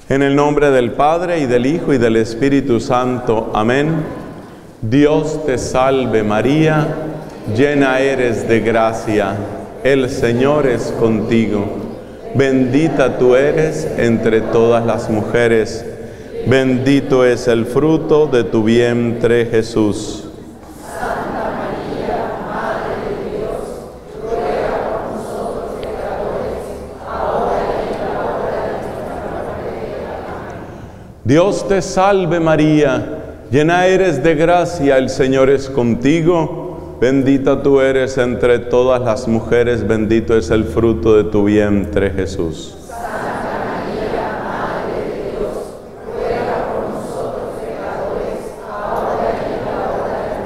En el nombre del Padre, y del Hijo, y del Espíritu Santo. Amén. Dios te salve María, llena eres de gracia, el Señor es contigo. Bendita tú eres entre todas las mujeres, bendito es el fruto de tu vientre, Jesús. Santa María, Madre de Dios, ruega por nosotros pecadores, ahora y en la hora de nuestra muerte. Dios te salve María, llena eres de gracia, el Señor es contigo. Bendita tú eres entre todas las mujeres, bendito es el fruto de tu vientre, Jesús. Santa María, Madre de Dios, ruega por nosotros pecadores, ahora y en la hora de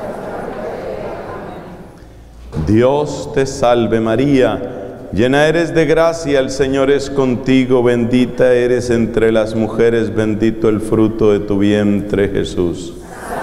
nuestra muerte. Dios te salve María, llena eres de gracia, el Señor es contigo, bendita eres entre las mujeres, bendito el fruto de tu vientre, Jesús.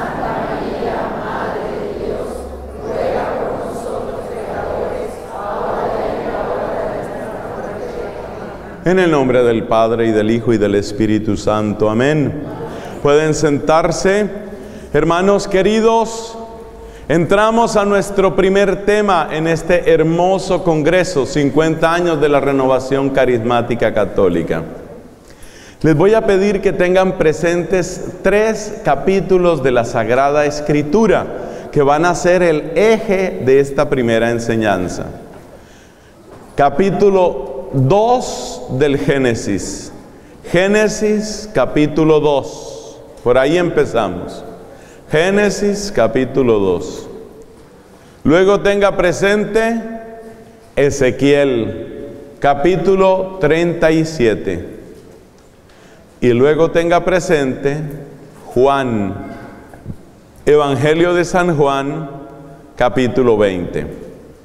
En el nombre del Padre, y del Hijo, y del Espíritu Santo. Amén. Pueden sentarse. Hermanos queridos, entramos a nuestro primer tema en este hermoso congreso, 50 años de la Renovación Carismática Católica. Les voy a pedir que tengan presentes 3 capítulos de la Sagrada Escritura, que van a ser el eje de esta primera enseñanza. Capítulo 2 del Génesis. Génesis capítulo 2. Por ahí empezamos. Génesis capítulo 2. Luego tenga presente Ezequiel capítulo 37. Y luego tenga presente Juan, Evangelio de San Juan capítulo 20.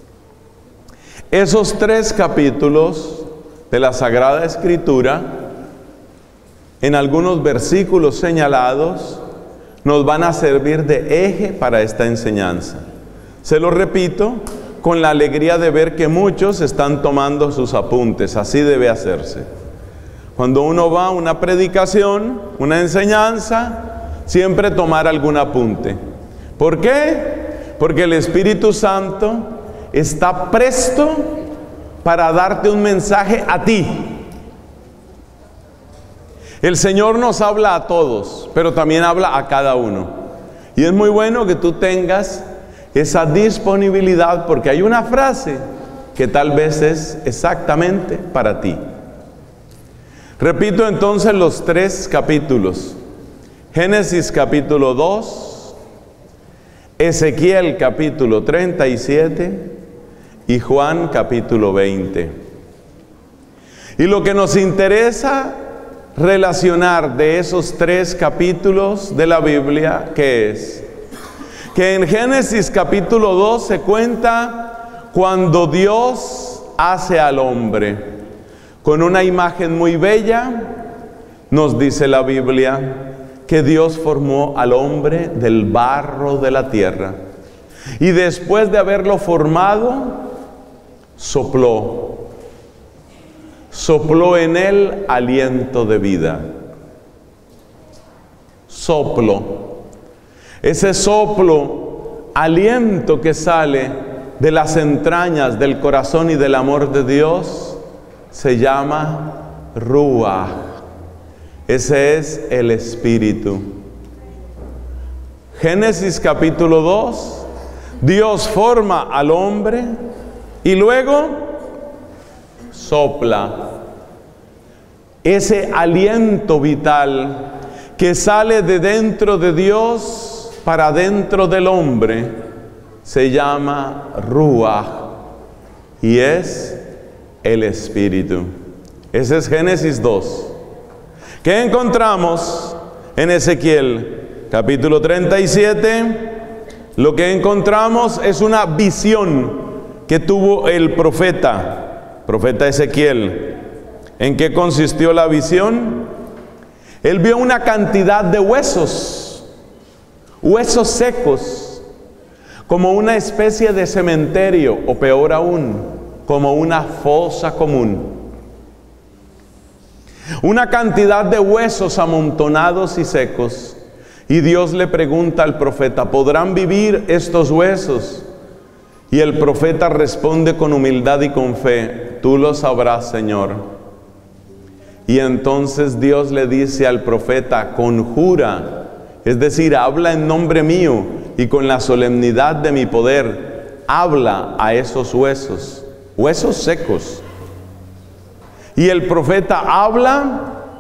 Esos 3 capítulos de la Sagrada Escritura, en algunos versículos señalados, nos van a servir de eje para esta enseñanza. Se lo repito, con la alegría de ver que muchos están tomando sus apuntes. Así debe hacerse. Cuando uno va a una predicación, una enseñanza, siempre tomar algún apunte. ¿Por qué? Porque el Espíritu Santo está presto para darte un mensaje a ti. El Señor nos habla a todos, pero también habla a cada uno. Y es muy bueno que tú tengas esa disponibilidad, porque hay una frase que tal vez es exactamente para ti. Repito entonces los 3 capítulos. Génesis capítulo 2, Ezequiel capítulo 37 y Juan capítulo 20. Y lo que nos interesa relacionar de esos 3 capítulos de la Biblia, ¿qué es? Que en Génesis capítulo 2 se cuenta cuando Dios hace al hombre. Con una imagen muy bella, nos dice la Biblia que Dios formó al hombre del barro de la tierra. Y después de haberlo formado, sopló en él aliento de vida. Soplo. Ese soplo, aliento que sale de las entrañas, del corazón y del amor de Dios, se llama Ruach. Ese es el Espíritu. Génesis capítulo 2, Dios forma al hombre y luego sopla. Ese aliento vital que sale de dentro de Dios para dentro del hombre se llama Ruach y es el Espíritu. Ese es Génesis 2. ¿Qué encontramos en Ezequiel capítulo 37? Lo que encontramos es una visión que tuvo el profeta Ezequiel. ¿En qué consistió la visión? Él vio una cantidad de huesos secos, como una especie de cementerio, o peor aún, como una fosa común. una cantidad de huesos amontonados y secos. Y Dios le pregunta al profeta, ¿podrán vivir estos huesos? Y el profeta responde con humildad y con fe, tú lo sabrás, Señor. Y entonces Dios le dice al profeta, conjura, es decir, habla en nombre mío y con la solemnidad de mi poder, habla a esos huesos, huesos secos. Y el profeta habla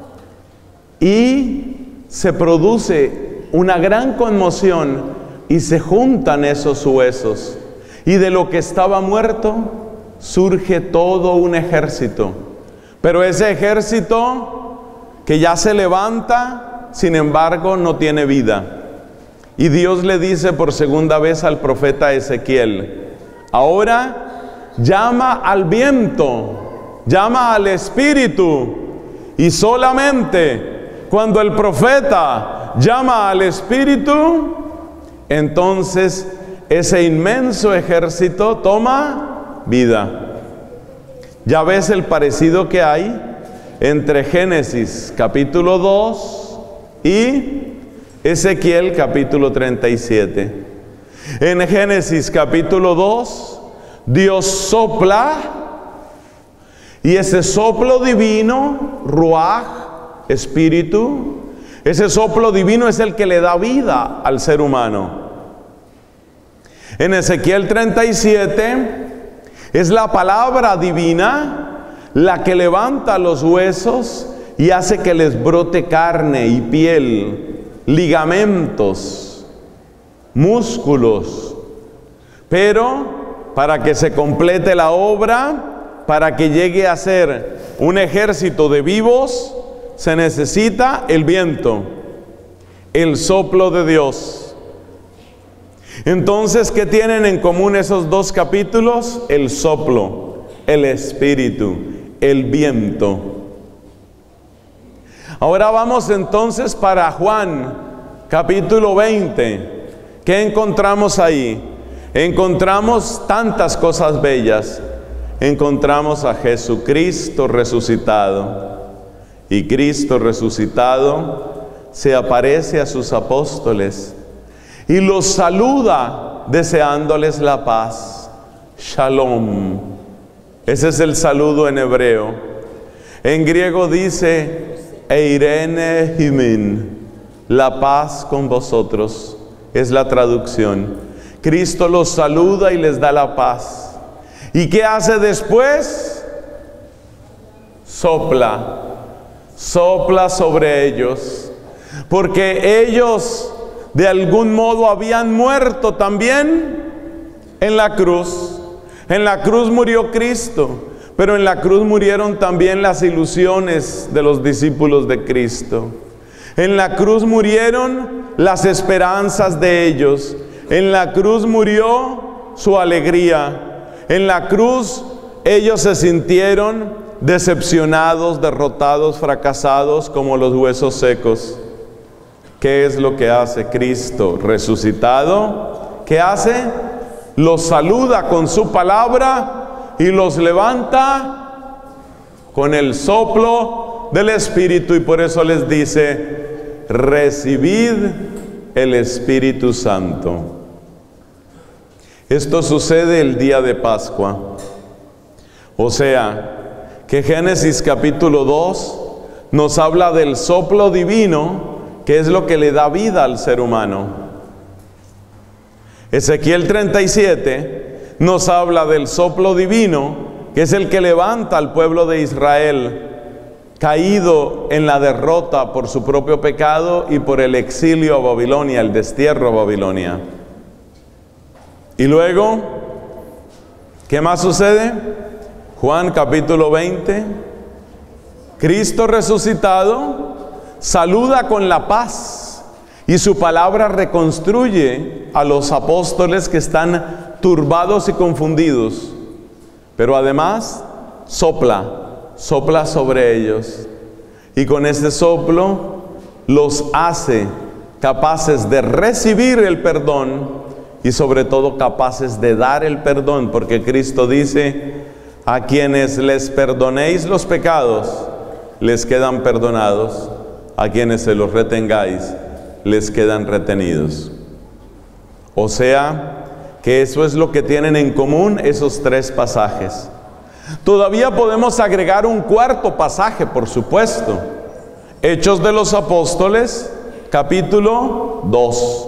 y se produce una gran conmoción y se juntan esos huesos. Y de lo que estaba muerto surge todo un ejército. Pero ese ejército que ya se levanta, sin embargo, no tiene vida. Y Dios le dice por segunda vez al profeta Ezequiel, ahora llama al viento, llama al espíritu. Y solamente cuando el profeta llama al espíritu, entonces ese inmenso ejército toma vida. Ya ves el parecido que hay entre Génesis capítulo 2 y Ezequiel capítulo 37. En Génesis capítulo 2, Dios sopla, y ese soplo divino, ruaj, espíritu, ese soplo divino es el que le da vida al ser humano. En Ezequiel 37 es la palabra divina la que levanta los huesos y hace que les brote carne y piel, ligamentos, músculos. Pero para que se complete la obra, para que llegue a ser un ejército de vivos, se necesita el viento, el soplo de Dios. Entonces, ¿qué tienen en común esos dos capítulos? El soplo, el espíritu, el viento. Ahora vamos entonces para Juan, capítulo 20. ¿Qué encontramos ahí? Encontramos tantas cosas bellas. Encontramos a Jesucristo resucitado. Y Cristo resucitado se aparece a sus apóstoles y los saluda deseándoles la paz. Shalom. Ese es el saludo en hebreo. En griego dice Eirene himin, la paz con vosotros, es la traducción. Cristo los saluda y les da la paz. ¿Y qué hace después? Sopla, sopla sobre ellos, porque ellos de algún modo habían muerto también en la cruz. En la cruz murió Cristo, pero en la cruz murieron también las ilusiones de los discípulos de Cristo. En la cruz murieron las esperanzas de ellos. En la cruz murió su alegría. En la cruz ellos se sintieron decepcionados, derrotados, fracasados como los huesos secos. ¿Qué es lo que hace Cristo resucitado? ¿Qué hace? Los saluda con su palabra y los levanta con el soplo del Espíritu, y por eso les dice, recibid el Espíritu Santo. Esto sucede el día de Pascua. O sea, que Génesis capítulo 2 nos habla del soplo divino, que es lo que le da vida al ser humano. Ezequiel 37 nos habla del soplo divino, que es el que levanta al pueblo de Israel, caído en la derrota por su propio pecado y por el exilio a Babilonia, el destierro a Babilonia. Y luego, ¿qué más sucede? Juan capítulo 20, Cristo resucitado saluda con la paz, y su palabra reconstruye a los apóstoles que están turbados y confundidos. Pero además sopla sobre ellos. Y con este soplo los hace capaces de recibir el perdón y sobre todo capaces de dar el perdón. Porque Cristo dice, a quienes les perdonéis los pecados, les quedan perdonados, a quienes se los retengáis, les quedan retenidos. O sea, que eso es lo que tienen en común esos tres pasajes. Todavía podemos agregar un cuarto pasaje, por supuesto. Hechos de los Apóstoles, capítulo 2.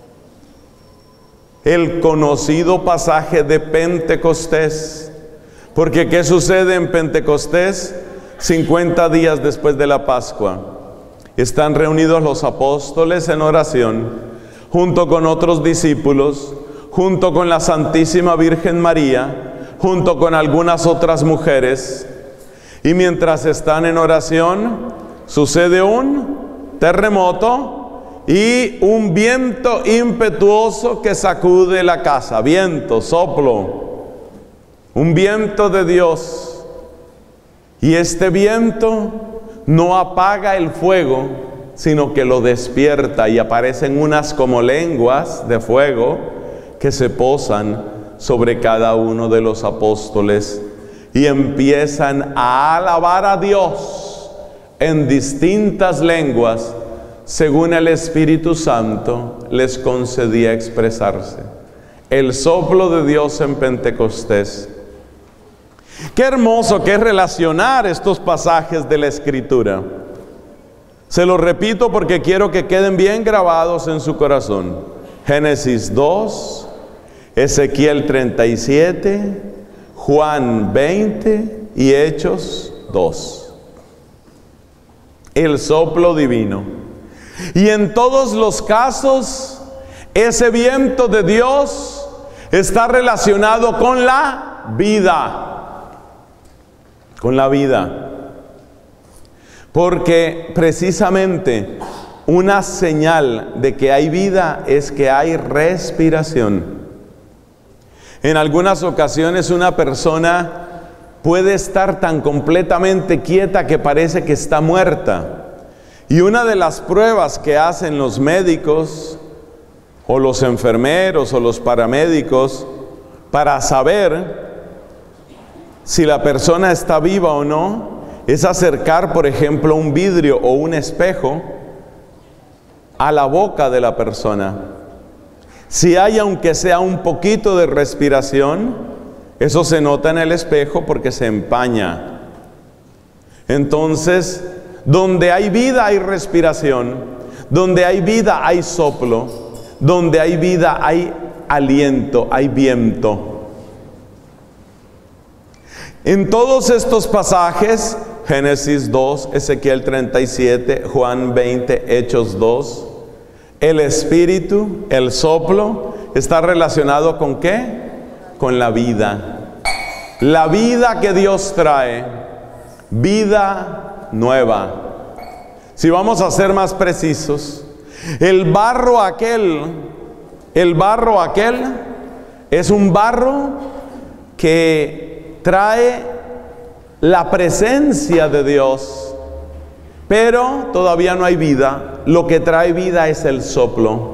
El conocido pasaje de Pentecostés. Porque ¿qué sucede en Pentecostés? 50 días después de la Pascua. Están reunidos los apóstoles en oración, junto con otros discípulos, junto con la Santísima Virgen María, junto con algunas otras mujeres. Y mientras están en oración, sucede un terremoto y un viento impetuoso que sacude la casa. Viento, soplo, un viento de Dios. Y este viento no apaga el fuego, sino que lo despierta, y aparecen unas como lenguas de fuego que se posan sobre cada uno de los apóstoles y empiezan a alabar a Dios en distintas lenguas, según el Espíritu Santo les concedía expresarse. El soplo de Dios en Pentecostés. Qué hermoso que es relacionar estos pasajes de la Escritura. Se los repito porque quiero que queden bien grabados en su corazón. Génesis 2, Ezequiel 37, Juan 20 y Hechos 2. El soplo divino. Y en todos los casos, ese viento de Dios está relacionado con la vida. Con la vida. Porque precisamente una señal de que hay vida es que hay respiración. En algunas ocasiones una persona puede estar tan completamente quieta que parece que está muerta. Y una de las pruebas que hacen los médicos o los enfermeros o los paramédicos para saber si la persona está viva o no, es acercar, por ejemplo, un vidrio o un espejo a la boca de la persona. Si hay, aunque sea un poquito de respiración, eso se nota en el espejo porque se empaña. Entonces, donde hay vida hay respiración, donde hay vida hay soplo, donde hay vida hay aliento, hay viento. En todos estos pasajes, Génesis 2, Ezequiel 37, Juan 20, Hechos 2, el espíritu, el soplo, está relacionado ¿con qué? Con la vida. La vida que Dios trae, vida nueva. Si vamos a ser más precisos, el barro aquel es un barro que trae la presencia de Dios, pero todavía no hay vida. Lo que trae vida es el soplo.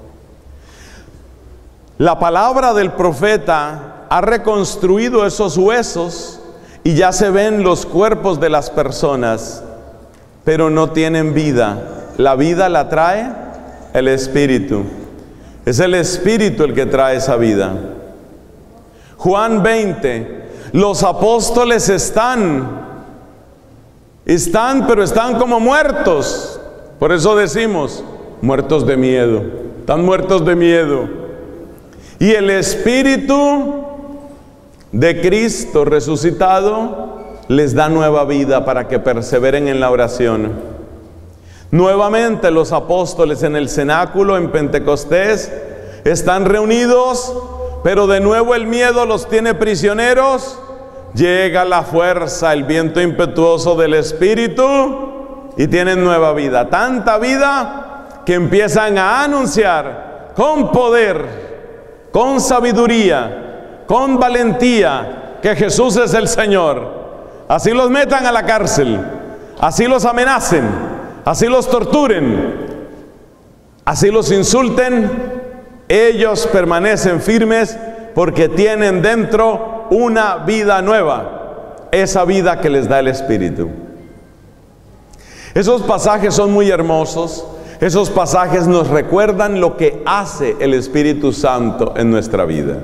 La palabra del profeta ha reconstruido esos huesos y ya se ven los cuerpos de las personas, pero no tienen vida. La vida la trae el Espíritu. Es el Espíritu el que trae esa vida. Juan 20. Los apóstoles pero están como muertos. Por eso decimos, muertos de miedo. Están muertos de miedo. Y el Espíritu de Cristo resucitado les da nueva vida para que perseveren en la oración. Nuevamente los apóstoles en el cenáculo, en Pentecostés, están reunidos, pero de nuevo el miedo los tiene prisioneros. Llega la fuerza, el viento impetuoso del Espíritu y tienen nueva vida. Tanta vida que empiezan a anunciar con poder, con sabiduría, con valentía que Jesús es el Señor. Así los metan a la cárcel, así los amenacen, así los torturen, así los insulten, ellos permanecen firmes porque tienen dentro una vida nueva, esa vida que les da el Espíritu. Esos pasajes son muy hermosos. Esos pasajes nos recuerdan lo que hace el Espíritu Santo en nuestra vida.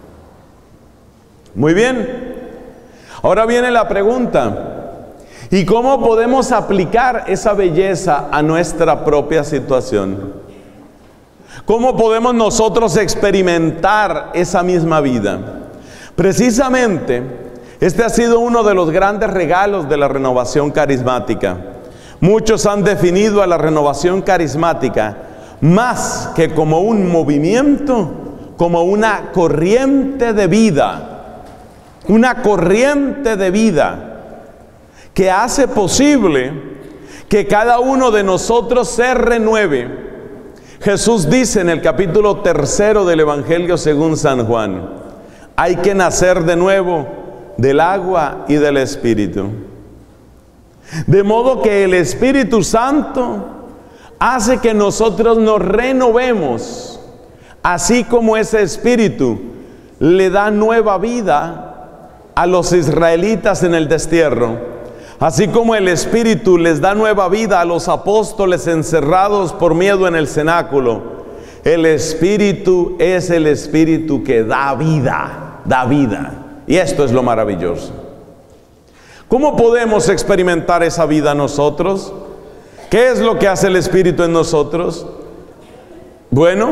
Muy bien. Ahora viene la pregunta: ¿y cómo podemos aplicar esa belleza a nuestra propia situación? ¿Cómo podemos nosotros experimentar esa misma vida? Precisamente, este ha sido uno de los grandes regalos de la renovación carismática. Muchos han definido a la renovación carismática más que como un movimiento, como una corriente de vida. Una corriente de vida que hace posible que cada uno de nosotros se renueve. Jesús dice en el capítulo 3 del Evangelio según San Juan: hay que nacer de nuevo del agua y del Espíritu. De modo que el Espíritu Santo hace que nosotros nos renovemos, así como ese Espíritu le da nueva vida a los israelitas en el destierro, así como el Espíritu les da nueva vida a los apóstoles encerrados por miedo en el cenáculo. El Espíritu es el Espíritu que da vida, da vida. Y esto es lo maravilloso. ¿Cómo podemos experimentar esa vida nosotros? ¿Qué es lo que hace el Espíritu en nosotros? Bueno,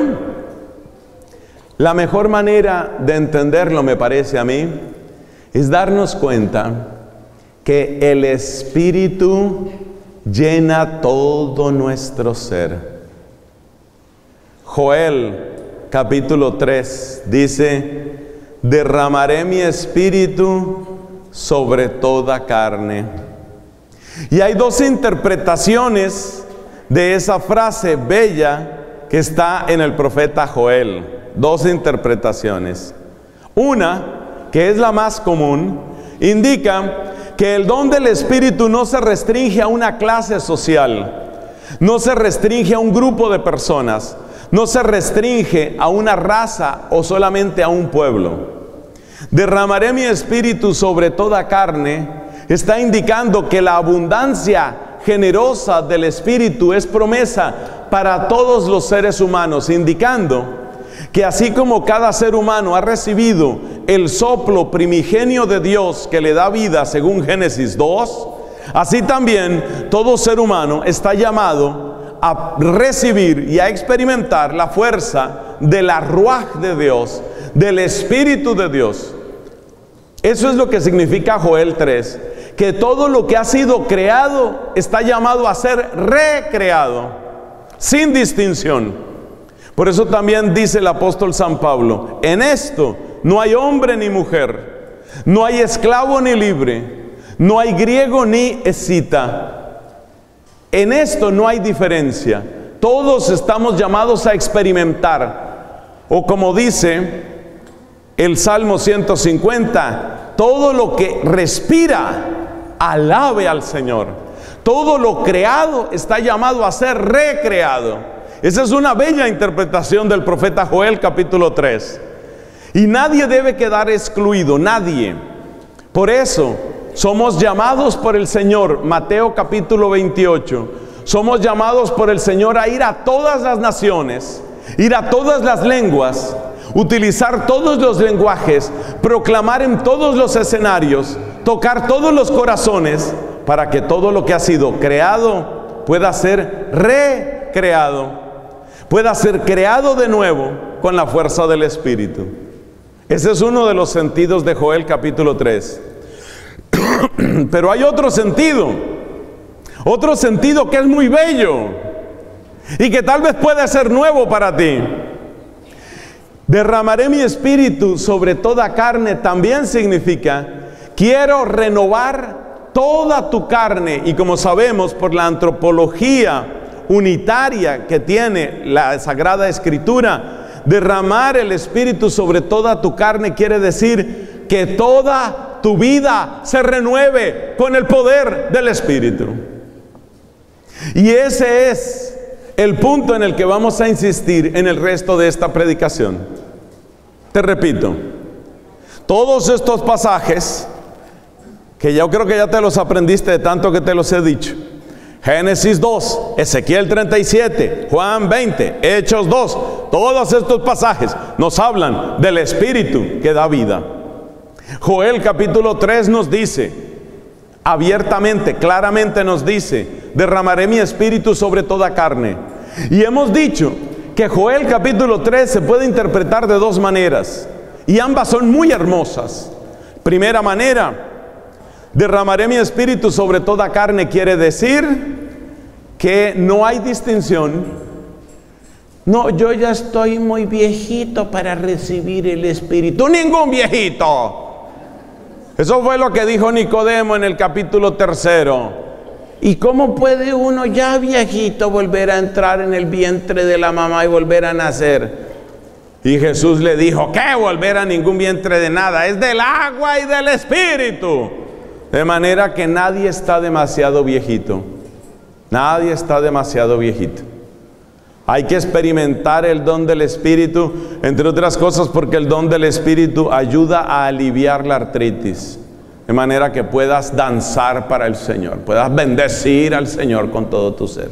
la mejor manera de entenderlo, me parece a mí, es darnos cuenta que el Espíritu llena todo nuestro ser. Joel capítulo 3 dice: derramaré mi espíritu sobre toda carne. Y hay dos interpretaciones de esa frase bella que está en el profeta Joel. Dos interpretaciones. Una, que es la más común, indica que el don del Espíritu no se restringe a una clase social, no se restringe a un grupo de personas, no se restringe a una raza o solamente a un pueblo. Derramaré mi espíritu sobre toda carne está indicando que la abundancia generosa del Espíritu es promesa para todos los seres humanos, indicando que así como cada ser humano ha recibido el soplo primigenio de Dios que le da vida según Génesis 2, así también todo ser humano está llamado a recibir y a experimentar la fuerza de la Ruaj de Dios, del Espíritu de Dios. Eso es lo que significa Joel 3, que todo lo que ha sido creado está llamado a ser recreado, sin distinción. Por eso también dice el apóstol San Pablo: en esto no hay hombre ni mujer, no hay esclavo ni libre, no hay griego ni escita. En esto no hay diferencia. Todos estamos llamados a experimentar. O como dice el Salmo 150, todo lo que respira, alabe al Señor. Todo lo creado está llamado a ser recreado. Esa es una bella interpretación del profeta Joel capítulo 3. Y nadie debe quedar excluido, nadie. Por eso somos llamados por el Señor, Mateo capítulo 28, somos llamados por el Señor a ir a todas las naciones, ir a todas las lenguas, utilizar todos los lenguajes, proclamar en todos los escenarios, tocar todos los corazones, para que todo lo que ha sido creado pueda ser recreado, pueda ser creado de nuevo con la fuerza del Espíritu. Ese es uno de los sentidos de Joel capítulo 3. Pero hay otro sentido que es muy bello y que tal vez puede ser nuevo para ti. Derramaré mi espíritu sobre toda carne también significa: quiero renovar toda tu carne. Y como sabemos por la antropología unitaria que tiene la Sagrada Escritura, derramar el Espíritu sobre toda tu carne quiere decir que toda tu vida se renueve con el poder del Espíritu. Y ese es el punto en el que vamos a insistir en el resto de esta predicación. Te repito, todos estos pasajes, que yo creo que ya te los aprendiste de tanto que te los he dicho, Génesis 2, Ezequiel 37, Juan 20, Hechos 2, todos estos pasajes nos hablan del Espíritu que da vida. Joel capítulo 3 nos dice, abiertamente, claramente nos dice, derramaré mi Espíritu sobre toda carne. Y hemos dicho que Joel capítulo 3 se puede interpretar de dos maneras, y ambas son muy hermosas. Primera manera, derramaré mi Espíritu sobre toda carne, quiere decir que no hay distinción. No, yo ya estoy muy viejito para recibir el Espíritu. ¡Ningún viejito! Eso fue lo que dijo Nicodemo en el capítulo 3. ¿Y cómo puede uno ya viejito volver a entrar en el vientre de la mamá y volver a nacer? Y Jesús le dijo, ¿qué volver a ningún vientre de nada? Es del agua y del Espíritu. De manera que nadie está demasiado viejito. Nadie está demasiado viejito. Hay que experimentar el don del Espíritu, entre otras cosas porque el don del Espíritu ayuda a aliviar la artritis. De manera que puedas danzar para el Señor, puedas bendecir al Señor con todo tu ser.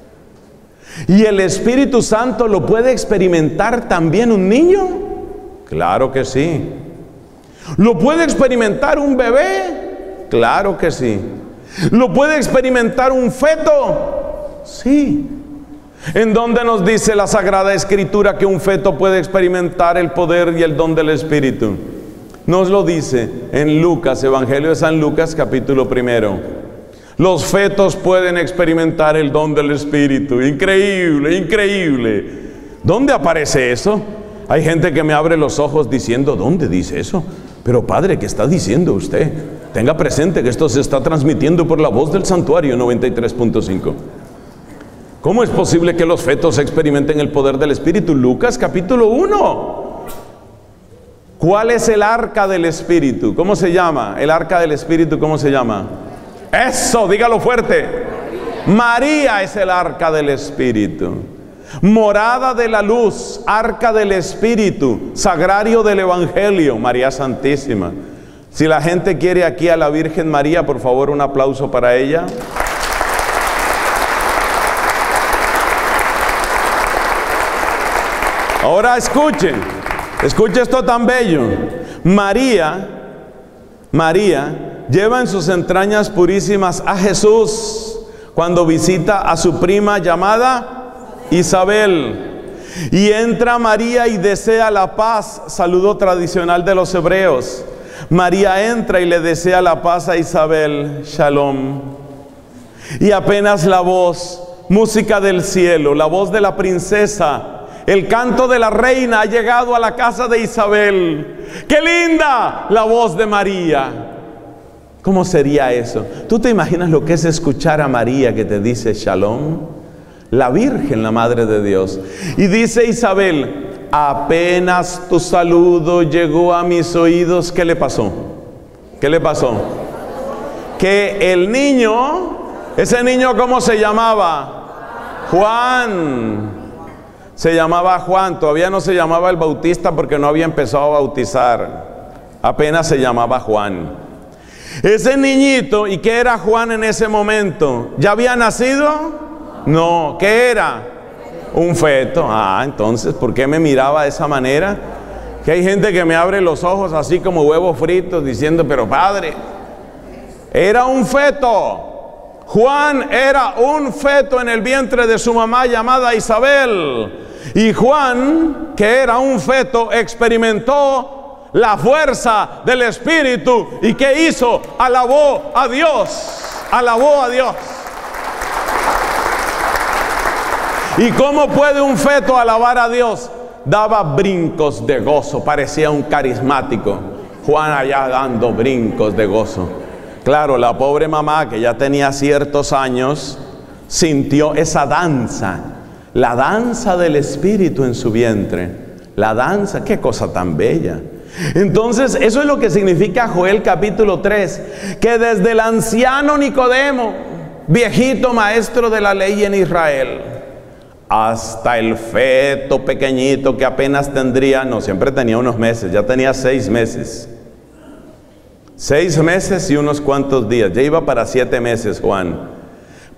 ¿Y el Espíritu Santo lo puede experimentar también un niño? Claro que sí. ¿Lo puede experimentar un bebé? Claro que sí. ¿Lo puede experimentar un feto? Sí. ¿En dónde nos dice la Sagrada Escritura que un feto puede experimentar el poder y el don del Espíritu? Nos lo dice en Lucas, Evangelio de San Lucas, capítulo 1. Los fetos pueden experimentar el don del Espíritu. Increíble, increíble. ¿Dónde aparece eso? Hay gente que me abre los ojos diciendo, ¿dónde dice eso? Pero padre, ¿qué está diciendo usted? Tenga presente que esto se está transmitiendo por la voz del Santuario 93.5. ¿Cómo es posible que los fetos experimenten el poder del Espíritu? Lucas capítulo 1. ¿Cuál es el arca del Espíritu? ¿Cómo se llama? El arca del Espíritu, ¿cómo se llama? Eso, dígalo fuerte. María es el arca del Espíritu. Morada de la luz, arca del Espíritu, sagrario del Evangelio, María Santísima. Si la gente quiere aquí a la Virgen María, por favor, un aplauso para ella. Ahora escuchen esto tan bello. María lleva en sus entrañas purísimas a Jesús cuando visita a su prima llamada Isabel. Y entra María y desea la paz, saludo tradicional de los hebreos. María entra y le desea la paz a Isabel, Shalom. Y apenas la voz, música del cielo, la voz de la princesa, el canto de la reina ha llegado a la casa de Isabel. ¡Qué linda la voz de María! ¿Cómo sería eso? ¿Tú te imaginas lo que es escuchar a María que te dice Shalom? La Virgen, la Madre de Dios. Y dice Isabel, apenas tu saludo llegó a mis oídos. ¿Qué le pasó? ¿Qué le pasó? Que el niño, ese niño, ¿cómo se llamaba? Juan. Se llamaba Juan, todavía no se llamaba el Bautista porque no había empezado a bautizar. Apenas se llamaba Juan. Ese niñito, ¿y qué era Juan en ese momento? ¿Ya había nacido? No, ¿qué era? Un feto. Ah, entonces, ¿por qué me miraba de esa manera? Que hay gente que me abre los ojos así como huevos fritos diciendo, pero padre, era un feto. Juan era un feto en el vientre de su mamá llamada Isabel. Y Juan, que era un feto, experimentó la fuerza del Espíritu. ¿Y qué hizo? Alabó a Dios. Alabó a Dios. ¿Y cómo puede un feto alabar a Dios? Daba brincos de gozo, parecía un carismático. Juan allá dando brincos de gozo. Claro, la pobre mamá que ya tenía ciertos años sintió esa danza, la danza del Espíritu en su vientre. La danza, qué cosa tan bella. Entonces, eso es lo que significa Joel capítulo 3, que desde el anciano Nicodemo, viejito maestro de la ley en Israel, hasta el feto pequeñito que apenas tendría, no, siempre tenía unos meses, ya tenía 6 meses. 6 meses y unos cuantos días, ya iba para 7 meses Juan.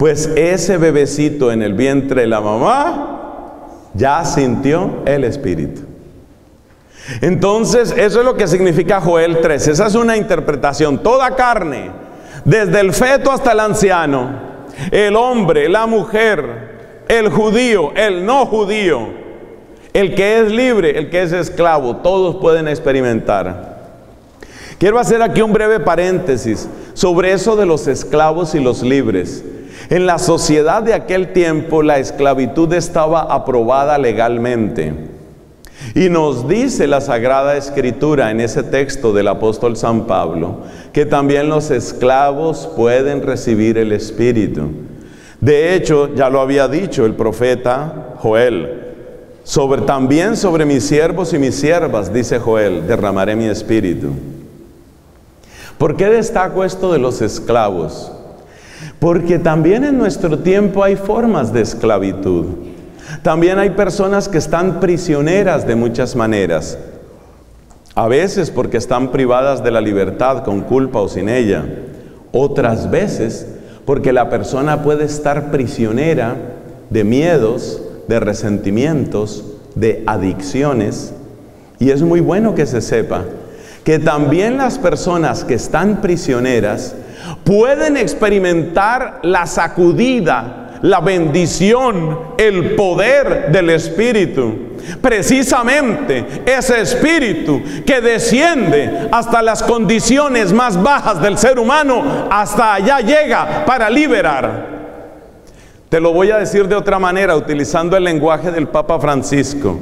Pues ese bebecito en el vientre de la mamá ya sintió el Espíritu. Entonces, eso es lo que significa Joel 3. Esa es una interpretación. Toda carne, desde el feto hasta el anciano, el hombre, la mujer, el judío, el no judío, el que es libre, el que es esclavo, todos pueden experimentar. Quiero hacer aquí un breve paréntesis sobre eso de los esclavos y los libres. En la sociedad de aquel tiempo, la esclavitud estaba aprobada legalmente. Y nos dice la Sagrada Escritura en ese texto del apóstol San Pablo, que también los esclavos pueden recibir el Espíritu. De hecho, ya lo había dicho el profeta Joel, también sobre mis siervos y mis siervas, dice Joel, derramaré mi Espíritu. ¿Por qué destaco esto de los esclavos? Porque también en nuestro tiempo hay formas de esclavitud. También hay personas que están prisioneras de muchas maneras. A veces porque están privadas de la libertad con culpa o sin ella. Otras veces porque la persona puede estar prisionera de miedos, de resentimientos, de adicciones. Y es muy bueno que se sepa que también las personas que están prisioneras pueden experimentar la sacudida, la bendición, el poder del Espíritu. Precisamente ese Espíritu que desciende hasta las condiciones más bajas del ser humano, hasta allá llega para liberar. Te lo voy a decir de otra manera, utilizando el lenguaje del Papa Francisco.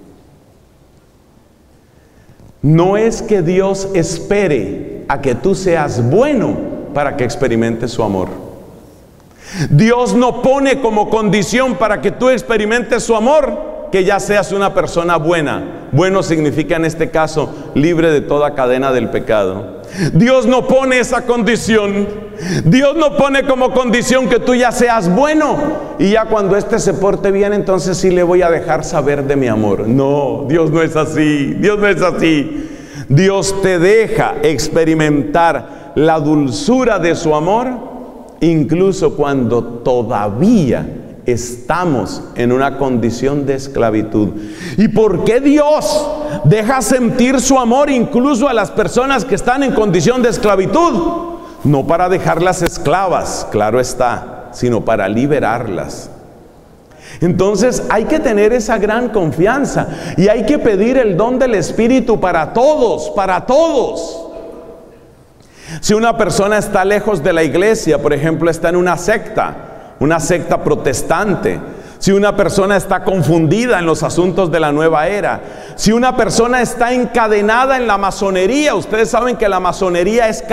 No es que Dios espere a que tú seas bueno para que experimentes su amor. Dios no pone como condición para que tú experimentes su amor que ya seas una persona buena. Bueno significa en este caso libre de toda cadena del pecado. Dios no pone esa condición. Dios no pone como condición que tú ya seas bueno y ya cuando éste se porte bien, entonces sí le voy a dejar saber de mi amor. No, Dios no es así. Dios no es así. Dios te deja experimentar la dulzura de su amor incluso cuando todavía estamos en una condición de esclavitud. ¿Y por qué Dios deja sentir su amor incluso a las personas que están en condición de esclavitud? No para dejarlas esclavas, claro está, sino para liberarlas. Entonces hay que tener esa gran confianza y hay que pedir el don del Espíritu para todos, para todos. Si una persona está lejos de la iglesia, por ejemplo, está en una secta protestante, si una persona está confundida en los asuntos de la nueva era, si una persona está encadenada en la masonería, ustedes saben que la masonería es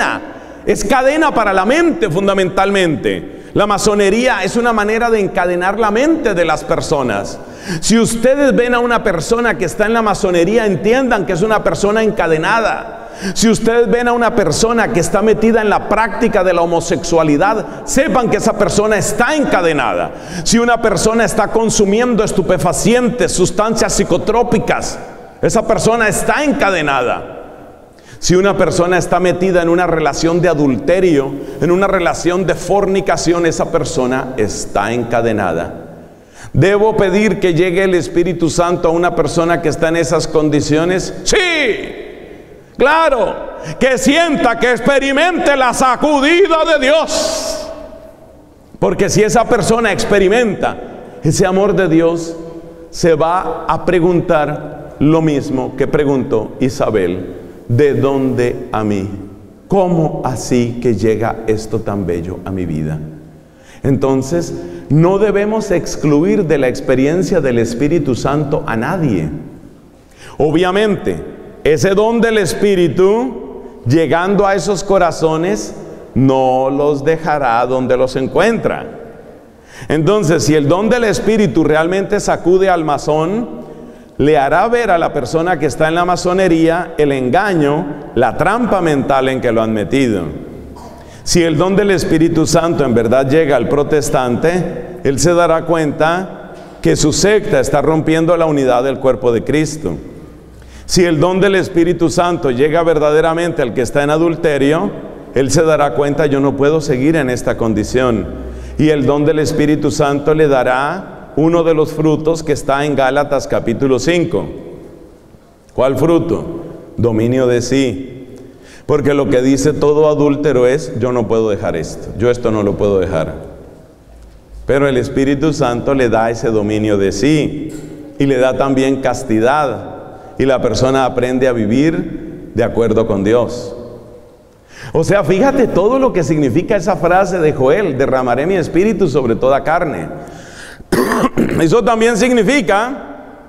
cadena para la mente fundamentalmente. La masonería es una manera de encadenar la mente de las personas. Si ustedes ven a una persona que está en la masonería, entiendan que es una persona encadenada. Si ustedes ven a una persona que está metida en la práctica de la homosexualidad, sepan que esa persona está encadenada. Si una persona está consumiendo estupefacientes, sustancias psicotrópicas, esa persona está encadenada. Si una persona está metida en una relación de adulterio, en una relación de fornicación, esa persona está encadenada. ¿Debo pedir que llegue el Espíritu Santo a una persona que está en esas condiciones? ¡Sí! Claro, que sienta, que experimente la sacudida de Dios. Porque si esa persona experimenta ese amor de Dios, se va a preguntar lo mismo que preguntó Isabel: ¿de dónde a mí? ¿Cómo así que llega esto tan bello a mi vida? Entonces, no debemos excluir de la experiencia del Espíritu Santo a nadie. Obviamente, ese don del Espíritu, llegando a esos corazones, no los dejará donde los encuentra. Entonces, si el don del Espíritu realmente sacude al masón, le hará ver a la persona que está en la masonería el engaño, la trampa mental en que lo han metido. Si el don del Espíritu Santo en verdad llega al protestante, él se dará cuenta que su secta está rompiendo la unidad del cuerpo de Cristo. Si el don del Espíritu Santo llega verdaderamente al que está en adulterio, él se dará cuenta: yo no puedo seguir en esta condición. Y el don del Espíritu Santo le dará uno de los frutos que está en Gálatas capítulo 5. ¿Cuál fruto? Dominio de sí. Porque lo que dice todo adúltero es: yo no puedo dejar esto, yo esto no lo puedo dejar. Pero el Espíritu Santo le da ese dominio de sí y le da también castidad, y la persona aprende a vivir de acuerdo con Dios. O sea, fíjate todo lo que significa esa frase de Joel: derramaré mi espíritu sobre toda carne. Eso también significa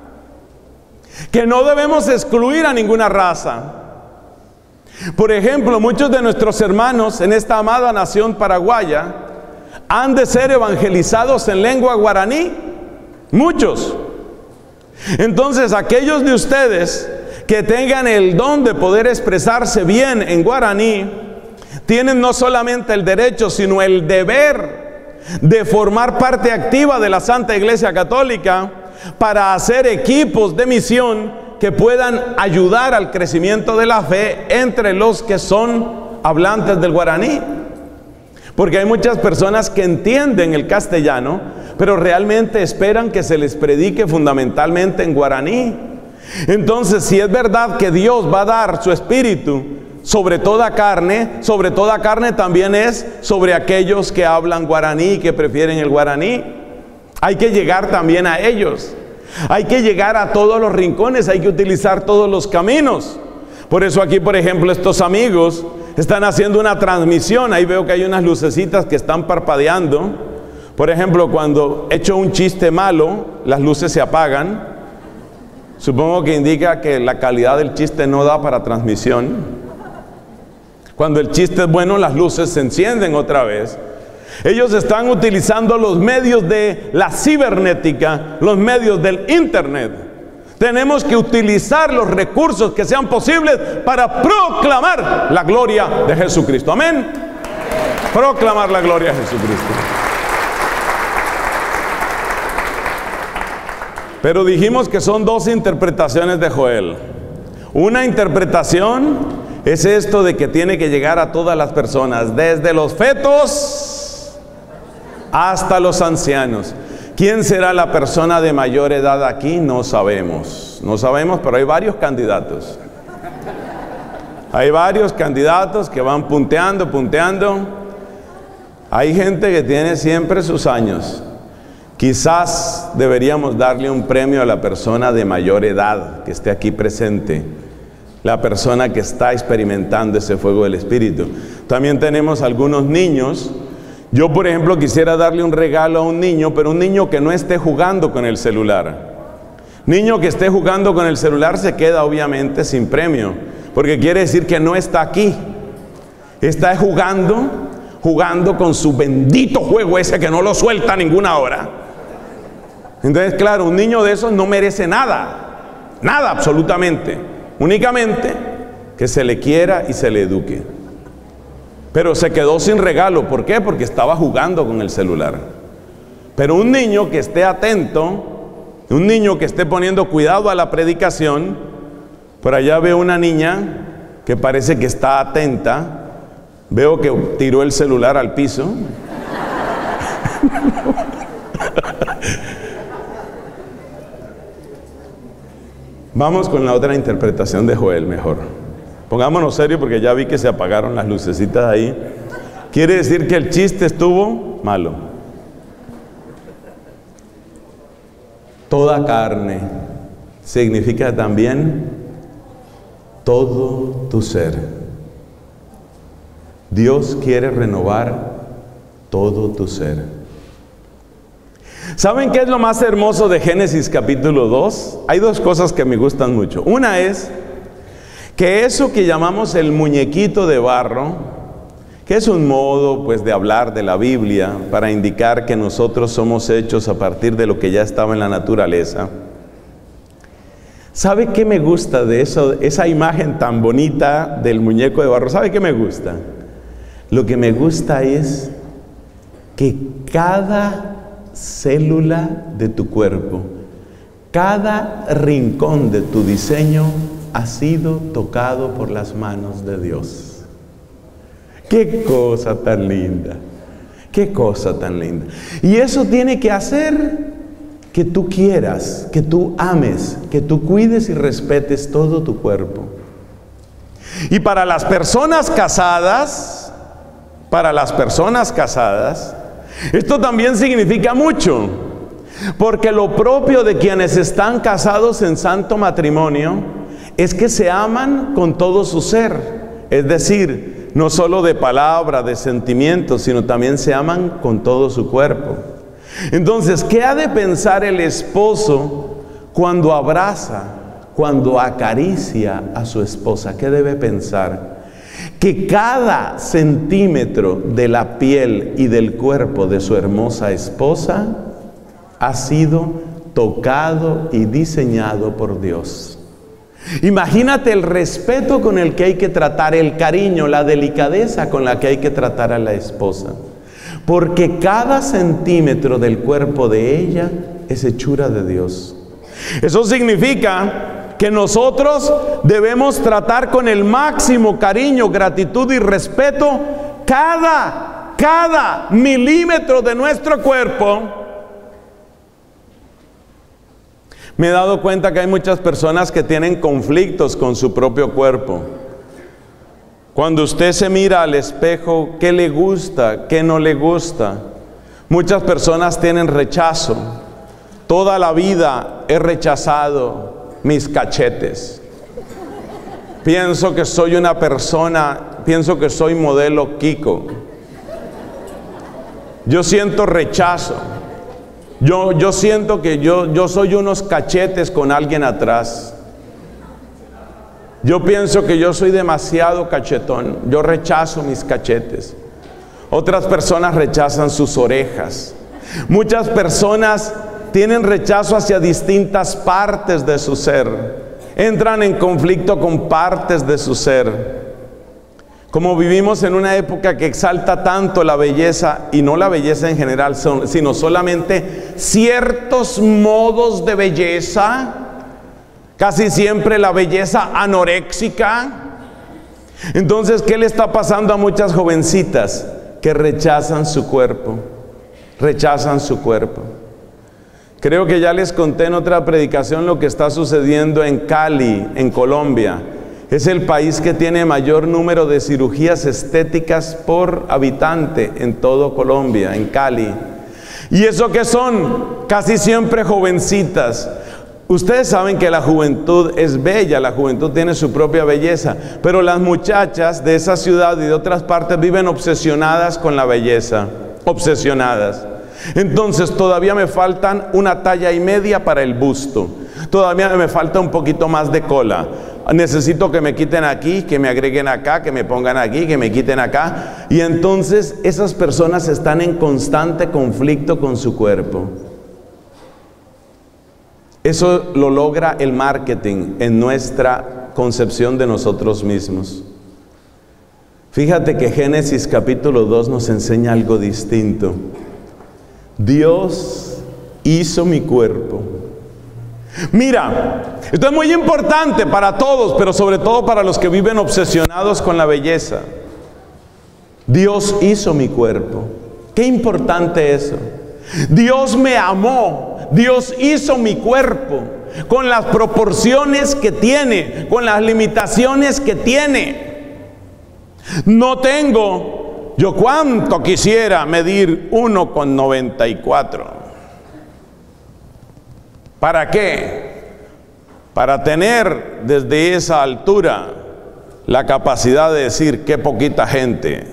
que no debemos excluir a ninguna raza. Por ejemplo, muchos de nuestros hermanos en esta amada nación paraguaya han de ser evangelizados en lengua guaraní. Muchos. Entonces, aquellos de ustedes que tengan el don de poder expresarse bien en guaraní, tienen no solamente el derecho, sino el deber de formar parte activa de la Santa Iglesia Católica para hacer equipos de misión que puedan ayudar al crecimiento de la fe entre los que son hablantes del guaraní. Porque hay muchas personas que entienden el castellano, pero realmente esperan que se les predique fundamentalmente en guaraní. Entonces, si es verdad que Dios va a dar su espíritu sobre toda carne también es sobre aquellos que hablan guaraní y que prefieren el guaraní. Hay que llegar también a ellos. Hay que llegar a todos los rincones, hay que utilizar todos los caminos. Por eso aquí, por ejemplo, estos amigos están haciendo una transmisión. Ahí veo que hay unas lucecitas que están parpadeando. Por ejemplo, cuando echo un chiste malo, las luces se apagan. Supongo que indica que la calidad del chiste no da para transmisión. Cuando el chiste es bueno, las luces se encienden otra vez. Ellos están utilizando los medios de la cibernética, los medios del internet. Tenemos que utilizar los recursos que sean posibles para proclamar la gloria de Jesucristo. Amén. Proclamar la gloria de Jesucristo. Pero dijimos que son dos interpretaciones de Joel. Una interpretación es esto de que tiene que llegar a todas las personas, desde los fetos hasta los ancianos. ¿Quién será la persona de mayor edad aquí? No sabemos. No sabemos, pero hay varios candidatos. Hay varios candidatos que van punteando. Hay gente que tiene siempre sus años. Quizás deberíamos darle un premio a la persona de mayor edad que esté aquí presente. La persona que está experimentando ese fuego del Espíritu. También tenemos algunos niños. Yo, por ejemplo, quisiera darle un regalo a un niño, pero un niño que no esté jugando con el celular. Niño que esté jugando con el celular se queda obviamente sin premio, porque quiere decir que no está aquí. Está jugando con su bendito juego ese que no lo suelta a ninguna hora. Entonces, claro, un niño de esos no merece nada. Nada, absolutamente. Únicamente que se le quiera y se le eduque. Pero se quedó sin regalo. ¿Por qué? Porque estaba jugando con el celular. Pero un niño que esté atento, un niño que esté poniendo cuidado a la predicación. Por allá veo una niña que parece que está atenta. Veo que tiró el celular al piso. Vamos con la otra interpretación de Joel mejor. Pongámonos serios porque ya vi que se apagaron las lucecitas ahí. Quiere decir que el chiste estuvo malo. Toda carne significa también todo tu ser. Dios quiere renovar todo tu ser. ¿Saben qué es lo más hermoso de Génesis capítulo 2? Hay dos cosas que me gustan mucho. Una es que eso que llamamos el muñequito de barro, que es un modo pues de hablar de la Biblia para indicar que nosotros somos hechos a partir de lo que ya estaba en la naturaleza. ¿Sabe qué me gusta de eso? Esa imagen tan bonita del muñeco de barro. ¿Sabe qué me gusta? Lo que me gusta es que cada célula de tu cuerpo, cada rincón de tu diseño ha sido tocado por las manos de Dios. ¡Qué cosa tan linda! Qué cosa tan linda. Y eso tiene que hacer que tú quieras, que tú ames, que tú cuides y respetes todo tu cuerpo. Y para las personas casadas, esto también significa mucho, porque lo propio de quienes están casados en santo matrimonio es que se aman con todo su ser, es decir, no solo de palabra, de sentimientos, sino también se aman con todo su cuerpo. Entonces, ¿qué ha de pensar el esposo cuando abraza, cuando acaricia a su esposa? ¿Qué debe pensar? Que cada centímetro de la piel y del cuerpo de su hermosa esposa ha sido tocado y diseñado por Dios. Imagínate el respeto con el que hay que tratar, el cariño, la delicadeza con la que hay que tratar a la esposa. Porque cada centímetro del cuerpo de ella es hechura de Dios. Eso significa que nosotros debemos tratar con el máximo cariño, gratitud y respeto cada milímetro de nuestro cuerpo. Me he dado cuenta que hay muchas personas que tienen conflictos con su propio cuerpo. Cuando usted se mira al espejo, ¿qué le gusta? ¿Qué no le gusta? Muchas personas tienen rechazo. Toda la vida he rechazado mis cachetes. Pienso que soy una persona, pienso que soy modelo Kiko. Yo siento rechazo. Yo siento que yo soy unos cachetes con alguien atrás. Yo pienso que yo soy demasiado cachetón. Yo rechazo mis cachetes. Otras personas rechazan sus orejas. Muchas personas tienen rechazo hacia distintas partes de su ser. Entran en conflicto con partes de su ser. Como vivimos en una época que exalta tanto la belleza, y no la belleza en general, sino solamente ciertos modos de belleza, casi siempre la belleza anoréxica. Entonces, ¿qué le está pasando a muchas jovencitas? Que rechazan su cuerpo, rechazan su cuerpo. Creo que ya les conté en otra predicación lo que está sucediendo en Cali, en Colombia. Es el país que tiene mayor número de cirugías estéticas por habitante en todo Colombia, en Cali. ¿Y eso qué son? Casi siempre jovencitas. Ustedes saben que la juventud es bella, la juventud tiene su propia belleza, pero las muchachas de esa ciudad y de otras partes viven obsesionadas con la belleza, obsesionadas. Entonces todavía me faltan 1,5 tallas para el busto, todavía me falta un poquito más de cola. Necesito que me quiten aquí, que me agreguen acá, que me pongan aquí, que me quiten acá. Y entonces esas personas están en constante conflicto con su cuerpo. Eso lo logra el marketing en nuestra concepción de nosotros mismos. Fíjate que Génesis capítulo 2 nos enseña algo distinto. Dios hizo mi cuerpo. Mira, esto es muy importante para todos, pero sobre todo para los que viven obsesionados con la belleza. Dios hizo mi cuerpo. Qué importante eso. Dios me amó. Dios hizo mi cuerpo con las proporciones que tiene, con las limitaciones que tiene. No tengo, yo cuánto quisiera medir 1,94. ¿Para qué? Para tener desde esa altura la capacidad de decir qué poquita gente.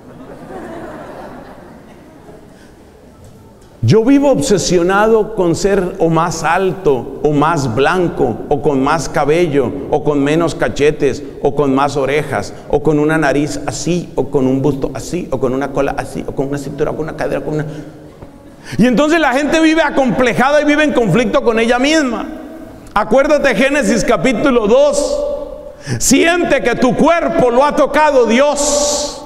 Yo vivo obsesionado con ser o más alto, o más blanco, o con más cabello, o con menos cachetes, o con más orejas, o con una nariz así, o con un busto así, o con una cola así, o con una cintura, o con una cadera, con una... Y entonces la gente vive acomplejada y vive en conflicto con ella misma. Acuérdate Génesis capítulo 2. Siente que tu cuerpo lo ha tocado Dios.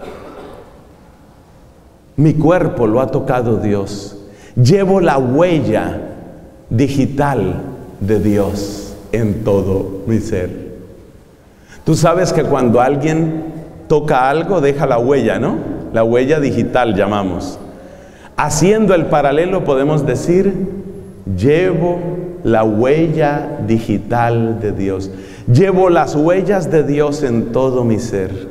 Mi cuerpo lo ha tocado Dios. Llevo la huella digital de Dios en todo mi ser. Tú sabes que cuando alguien toca algo deja la huella, ¿no? la huella digital llamamos. Haciendo el paralelo podemos decir, llevo la huella digital de Dios. Llevo las huellas de Dios en todo mi ser.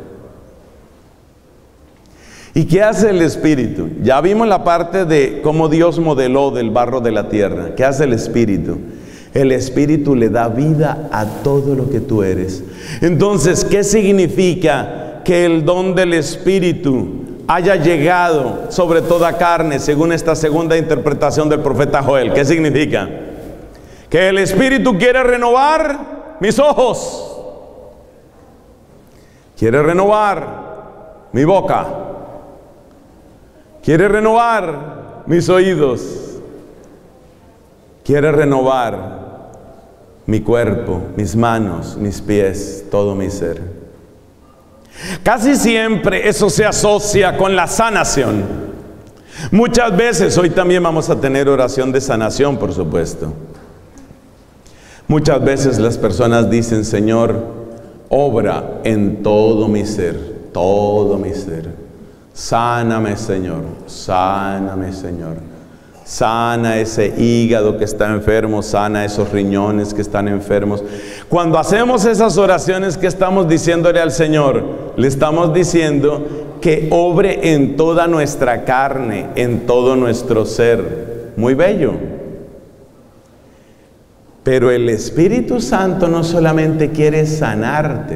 ¿Y qué hace el Espíritu? Ya vimos la parte de cómo Dios modeló del barro de la tierra. ¿Qué hace el Espíritu? El Espíritu le da vida a todo lo que tú eres. Entonces, ¿qué significa que el don del Espíritu haya llegado sobre toda carne, según esta segunda interpretación del profeta Joel? ¿Qué significa? Que el Espíritu quiere renovar mis ojos, quiere renovar mi boca, quiere renovar mis oídos, quiere renovar mi cuerpo, mis manos, mis pies, todo mi ser. Casi siempre eso se asocia con la sanación. Muchas veces, hoy también vamos a tener oración de sanación, por supuesto. Muchas veces las personas dicen, Señor, obra en todo mi ser, todo mi ser. Sáname, Señor, sáname, Señor. Sana ese hígado que está enfermo, sana esos riñones que están enfermos. Cuando hacemos esas oraciones, ¿qué estamos diciéndole al Señor? Le estamos diciendo que obre en toda nuestra carne, en todo nuestro ser. Muy bello. Pero el Espíritu Santo no solamente quiere sanarte.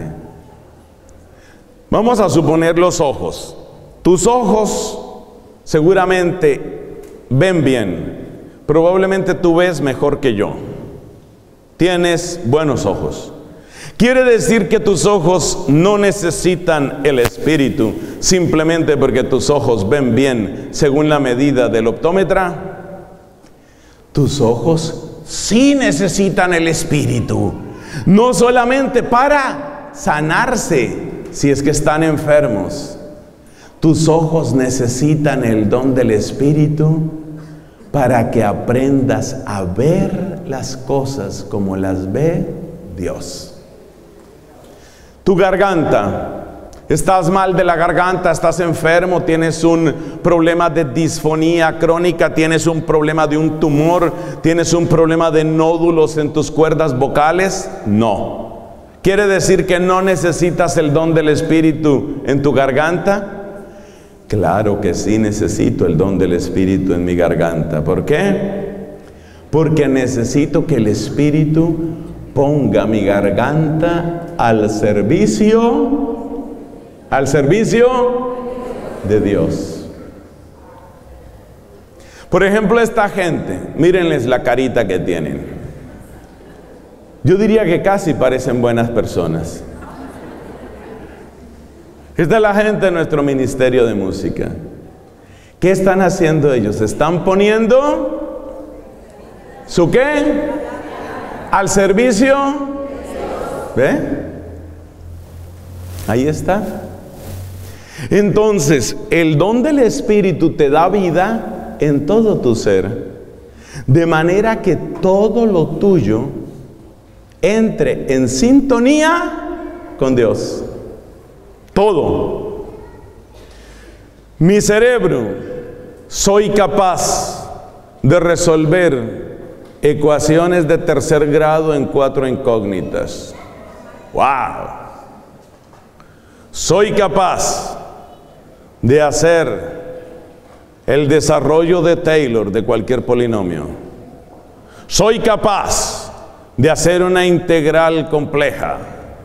Vamos a suponer los ojos. Tus ojos seguramente ven bien. Probablemente tú ves mejor que yo. Tienes buenos ojos. Quiere decir que tus ojos no necesitan el Espíritu simplemente porque tus ojos ven bien según la medida del optómetra. Tus ojos sí necesitan el Espíritu, no solamente para sanarse si es que están enfermos. Tus ojos necesitan el don del Espíritu para que aprendas a ver las cosas como las ve Dios. Tu garganta, estás mal de la garganta, estás enfermo, tienes un problema de disfonía crónica, tienes un problema de un tumor, tienes un problema de nódulos en tus cuerdas vocales. No. ¿Quiere decir que no necesitas el don del Espíritu en tu garganta? Claro que sí necesito el don del Espíritu en mi garganta. ¿Por qué? Porque necesito que el Espíritu ponga mi garganta al servicio de Dios. Por ejemplo, esta gente, mírenles la carita que tienen. Yo diría que casi parecen buenas personas. Esta es la gente de nuestro ministerio de música. ¿Qué están haciendo ellos? ¿Están poniendo su qué? Al servicio. ¿Ve? Ahí está. Entonces, el don del Espíritu te da vida en todo tu ser, de manera que todo lo tuyo entre en sintonía con Dios. Todo. Mi cerebro, soy capaz de resolver ecuaciones de tercer grado en 4 incógnitas. ¡Wow! Soy capaz de hacer el desarrollo de Taylor de cualquier polinomio. Soy capaz de hacer una integral compleja.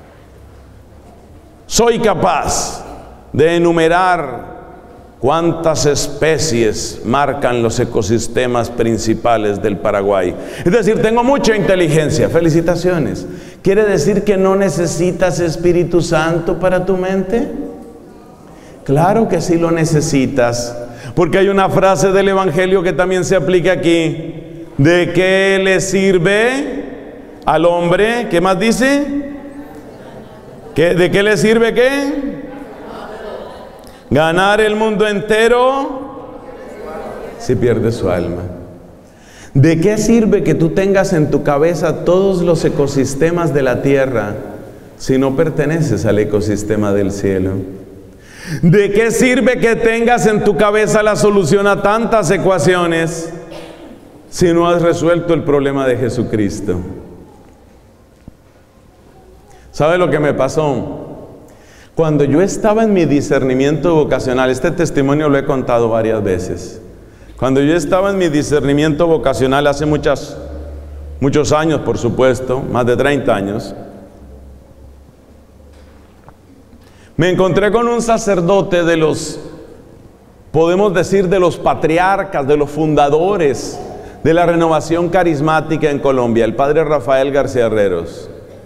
Soy capaz de enumerar cuántas especies marcan los ecosistemas principales del Paraguay. Es decir, tengo mucha inteligencia. Felicitaciones. ¿Quiere decir que no necesitas Espíritu Santo para tu mente? Claro que sí lo necesitas, porque hay una frase del Evangelio que también se aplica aquí. ¿De qué le sirve al hombre? ¿Qué más dice? ¿De qué le sirve qué? Ganar el mundo entero si pierde su alma. ¿De qué sirve que tú tengas en tu cabeza todos los ecosistemas de la tierra si no perteneces al ecosistema del cielo? ¿De qué sirve que tengas en tu cabeza la solución a tantas ecuaciones si no has resuelto el problema de Jesucristo? ¿Sabe lo que me pasó? Cuando yo estaba en mi discernimiento vocacional, este testimonio lo he contado varias veces. Cuando yo estaba en mi discernimiento vocacional hace muchos años, por supuesto, más de 30 años, me encontré con un sacerdote de los, podemos decir, de los patriarcas, de los fundadores de la renovación carismática en Colombia, el padre Rafael García Herreros.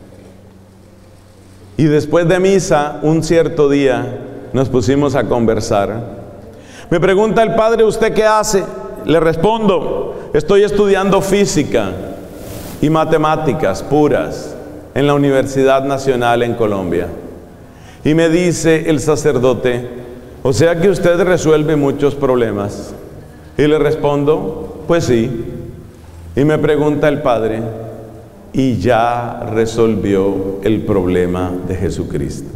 Y después de misa, un cierto día, nos pusimos a conversar. Me pregunta el padre, ¿usted qué hace? Le respondo, estoy estudiando física y matemáticas puras en la Universidad Nacional en Colombia. Y me dice el sacerdote, o sea que usted resuelve muchos problemas. Y le respondo, pues sí. Y me pregunta el padre, y ya resolvió el problema de Jesucristo.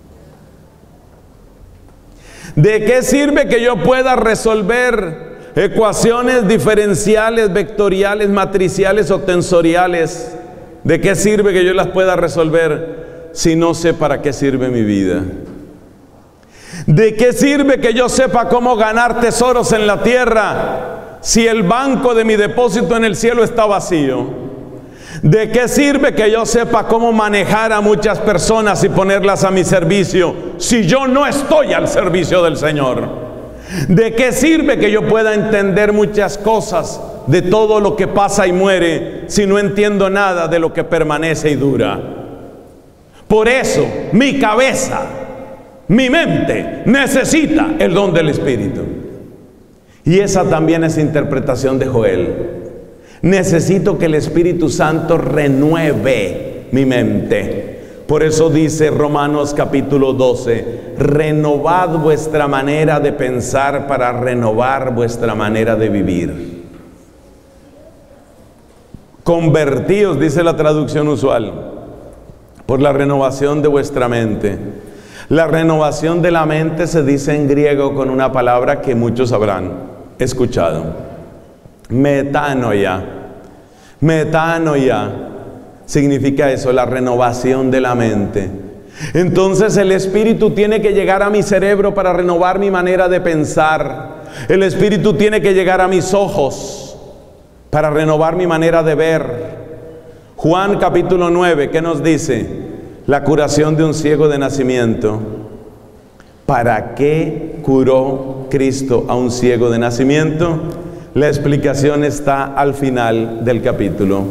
¿De qué sirve que yo pueda resolver ecuaciones diferenciales, vectoriales, matriciales o tensoriales? ¿De qué sirve que yo las pueda resolver si no sé para qué sirve mi vida? ¿De qué sirve que yo sepa cómo ganar tesoros en la tierra si el banco de mi depósito en el cielo está vacío? ¿De qué sirve que yo sepa cómo manejar a muchas personas y ponerlas a mi servicio si yo no estoy al servicio del Señor? ¿De qué sirve que yo pueda entender muchas cosas de todo lo que pasa y muere si no entiendo nada de lo que permanece y dura? Por eso mi cabeza, mi mente necesita el don del Espíritu. Y esa también es interpretación de Joel. Necesito que el Espíritu Santo renueve mi mente. Por eso dice Romanos capítulo 12, renovad vuestra manera de pensar para renovar vuestra manera de vivir. Convertíos, dice la traducción usual, por la renovación de vuestra mente. La renovación de la mente se dice en griego con una palabra que muchos habrán escuchado. Metanoia. Metanoia significa eso, la renovación de la mente. Entonces el Espíritu tiene que llegar a mi cerebro para renovar mi manera de pensar. El Espíritu tiene que llegar a mis ojos para renovar mi manera de ver. Juan capítulo 9, ¿qué nos dice? La curación de un ciego de nacimiento. ¿Para qué curó Cristo a un ciego de nacimiento? La explicación está al final del capítulo.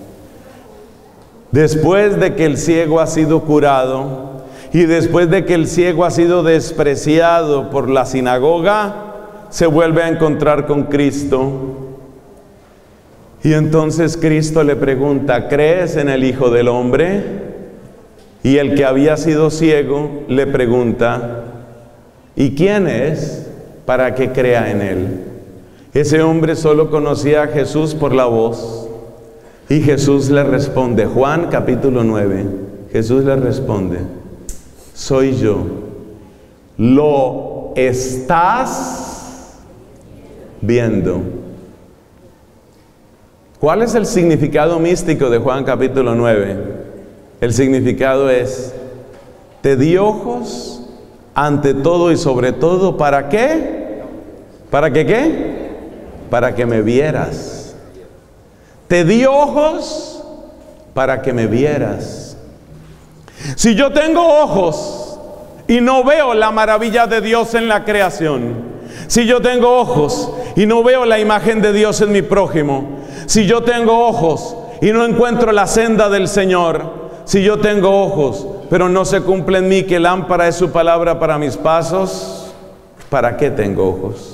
Después de que el ciego ha sido curado y después de que el ciego ha sido despreciado por la sinagoga, se vuelve a encontrar con Cristo. Y entonces Cristo le pregunta, ¿crees en el Hijo del Hombre? Y el que había sido ciego le pregunta, ¿y quién es para que crea en él? Ese hombre solo conocía a Jesús por la voz. Y Jesús le responde, Juan capítulo 9, Jesús le responde, soy yo. Lo estás viendo. ¿Cuál es el significado místico de Juan capítulo 9? El significado es, te di ojos ante todo y sobre todo, ¿para qué? ¿Para que qué? Para que me vieras. Te di ojos para que me vieras. Si yo tengo ojos y no veo la maravilla de Dios en la creación, si yo tengo ojos y no veo la imagen de Dios en mi prójimo, si yo tengo ojos y no encuentro la senda del Señor, si yo tengo ojos pero no se cumple en mí que lámpara es su palabra para mis pasos, ¿para qué tengo ojos?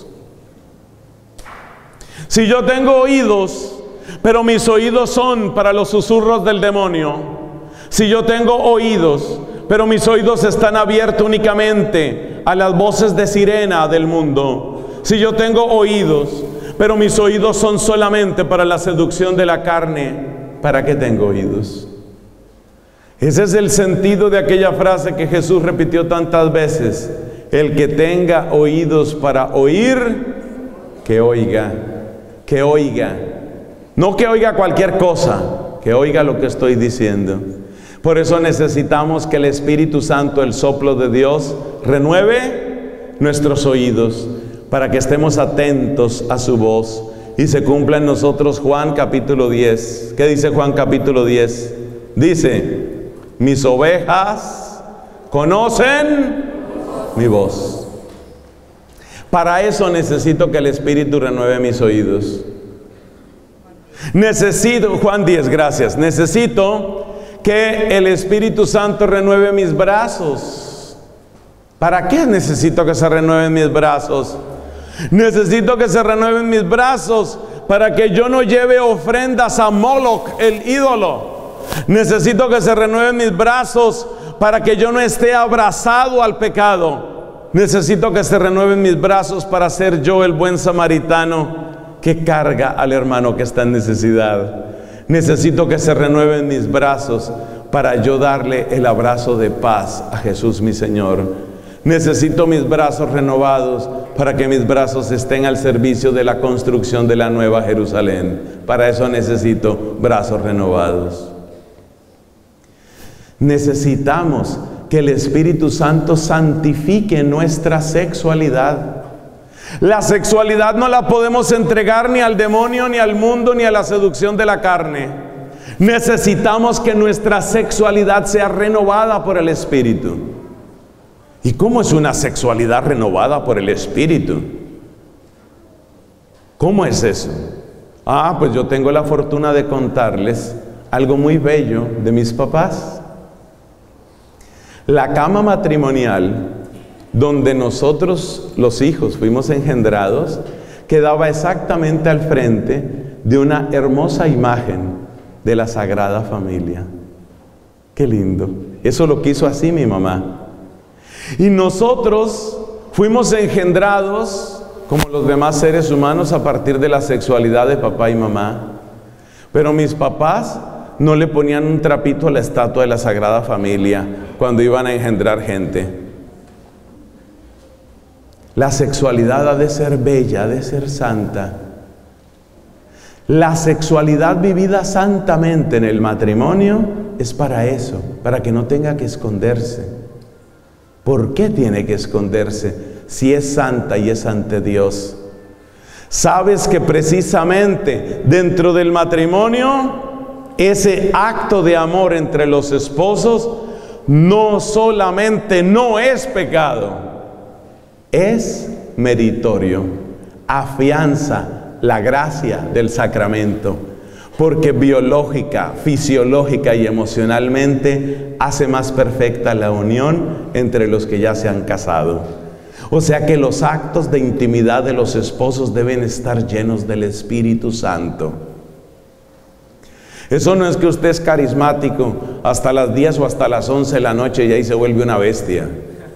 Si yo tengo oídos, pero mis oídos son para los susurros del demonio. Si yo tengo oídos, pero mis oídos están abiertos únicamente a las voces de sirena del mundo. Si yo tengo oídos, pero mis oídos son solamente para la seducción de la carne, ¿para qué tengo oídos? Ese es el sentido de aquella frase que Jesús repitió tantas veces. El que tenga oídos para oír, que oiga, que oiga. No que oiga cualquier cosa, que oiga lo que estoy diciendo. Por eso necesitamos que el Espíritu Santo, el soplo de Dios, renueve nuestros oídos para que estemos atentos a su voz y se cumpla en nosotros Juan capítulo 10. ¿Qué dice Juan capítulo 10? Dice: mis ovejas conocen mi voz. Para eso necesito que el Espíritu renueve mis oídos. Necesito, Juan 10, gracias. Necesito que el Espíritu Santo renueve mis brazos. ¿Para qué necesito que se renueven mis brazos? Necesito que se renueven mis brazos para que yo no lleve ofrendas a Moloch, el ídolo. Necesito que se renueven mis brazos para que yo no esté abrazado al pecado. Necesito que se renueven mis brazos para ser yo el buen samaritano que carga al hermano que está en necesidad. Necesito que se renueven mis brazos para yo darle el abrazo de paz a Jesús mi Señor. Necesito mis brazos renovados para que mis brazos estén al servicio de la construcción de la nueva Jerusalén. Para eso necesito brazos renovados. Necesitamos que el Espíritu Santo santifique nuestra sexualidad. La sexualidad no la podemos entregar ni al demonio, ni al mundo, ni a la seducción de la carne. Necesitamos que nuestra sexualidad sea renovada por el Espíritu. ¿Y cómo es una sexualidad renovada por el Espíritu? ¿Cómo es eso? Pues yo tengo la fortuna de contarles algo muy bello de mis papás. La cama matrimonial donde nosotros los hijos fuimos engendrados quedaba exactamente al frente de una hermosa imagen de la Sagrada Familia. Qué lindo. Eso lo quiso así mi mamá. Y nosotros fuimos engendrados como los demás seres humanos a partir de la sexualidad de papá y mamá. Pero mis papás no le ponían un trapito a la estatua de la Sagrada Familia cuando iban a engendrar gente. La sexualidad ha de ser bella, ha de ser santa. La sexualidad vivida santamente en el matrimonio es para eso, para que no tenga que esconderse. ¿Por qué tiene que esconderse si es santa y es ante Dios? ¿Sabes que precisamente dentro del matrimonio ese acto de amor entre los esposos no solamente no es pecado, es meritorio, afianza la gracia del sacramento, porque biológica, fisiológica y emocionalmente hace más perfecta la unión entre los que ya se han casado. O sea que los actos de intimidad de los esposos deben estar llenos del Espíritu Santo. Eso no es que usted es carismático hasta las 10 o hasta las 11 de la noche y ahí se vuelve una bestia.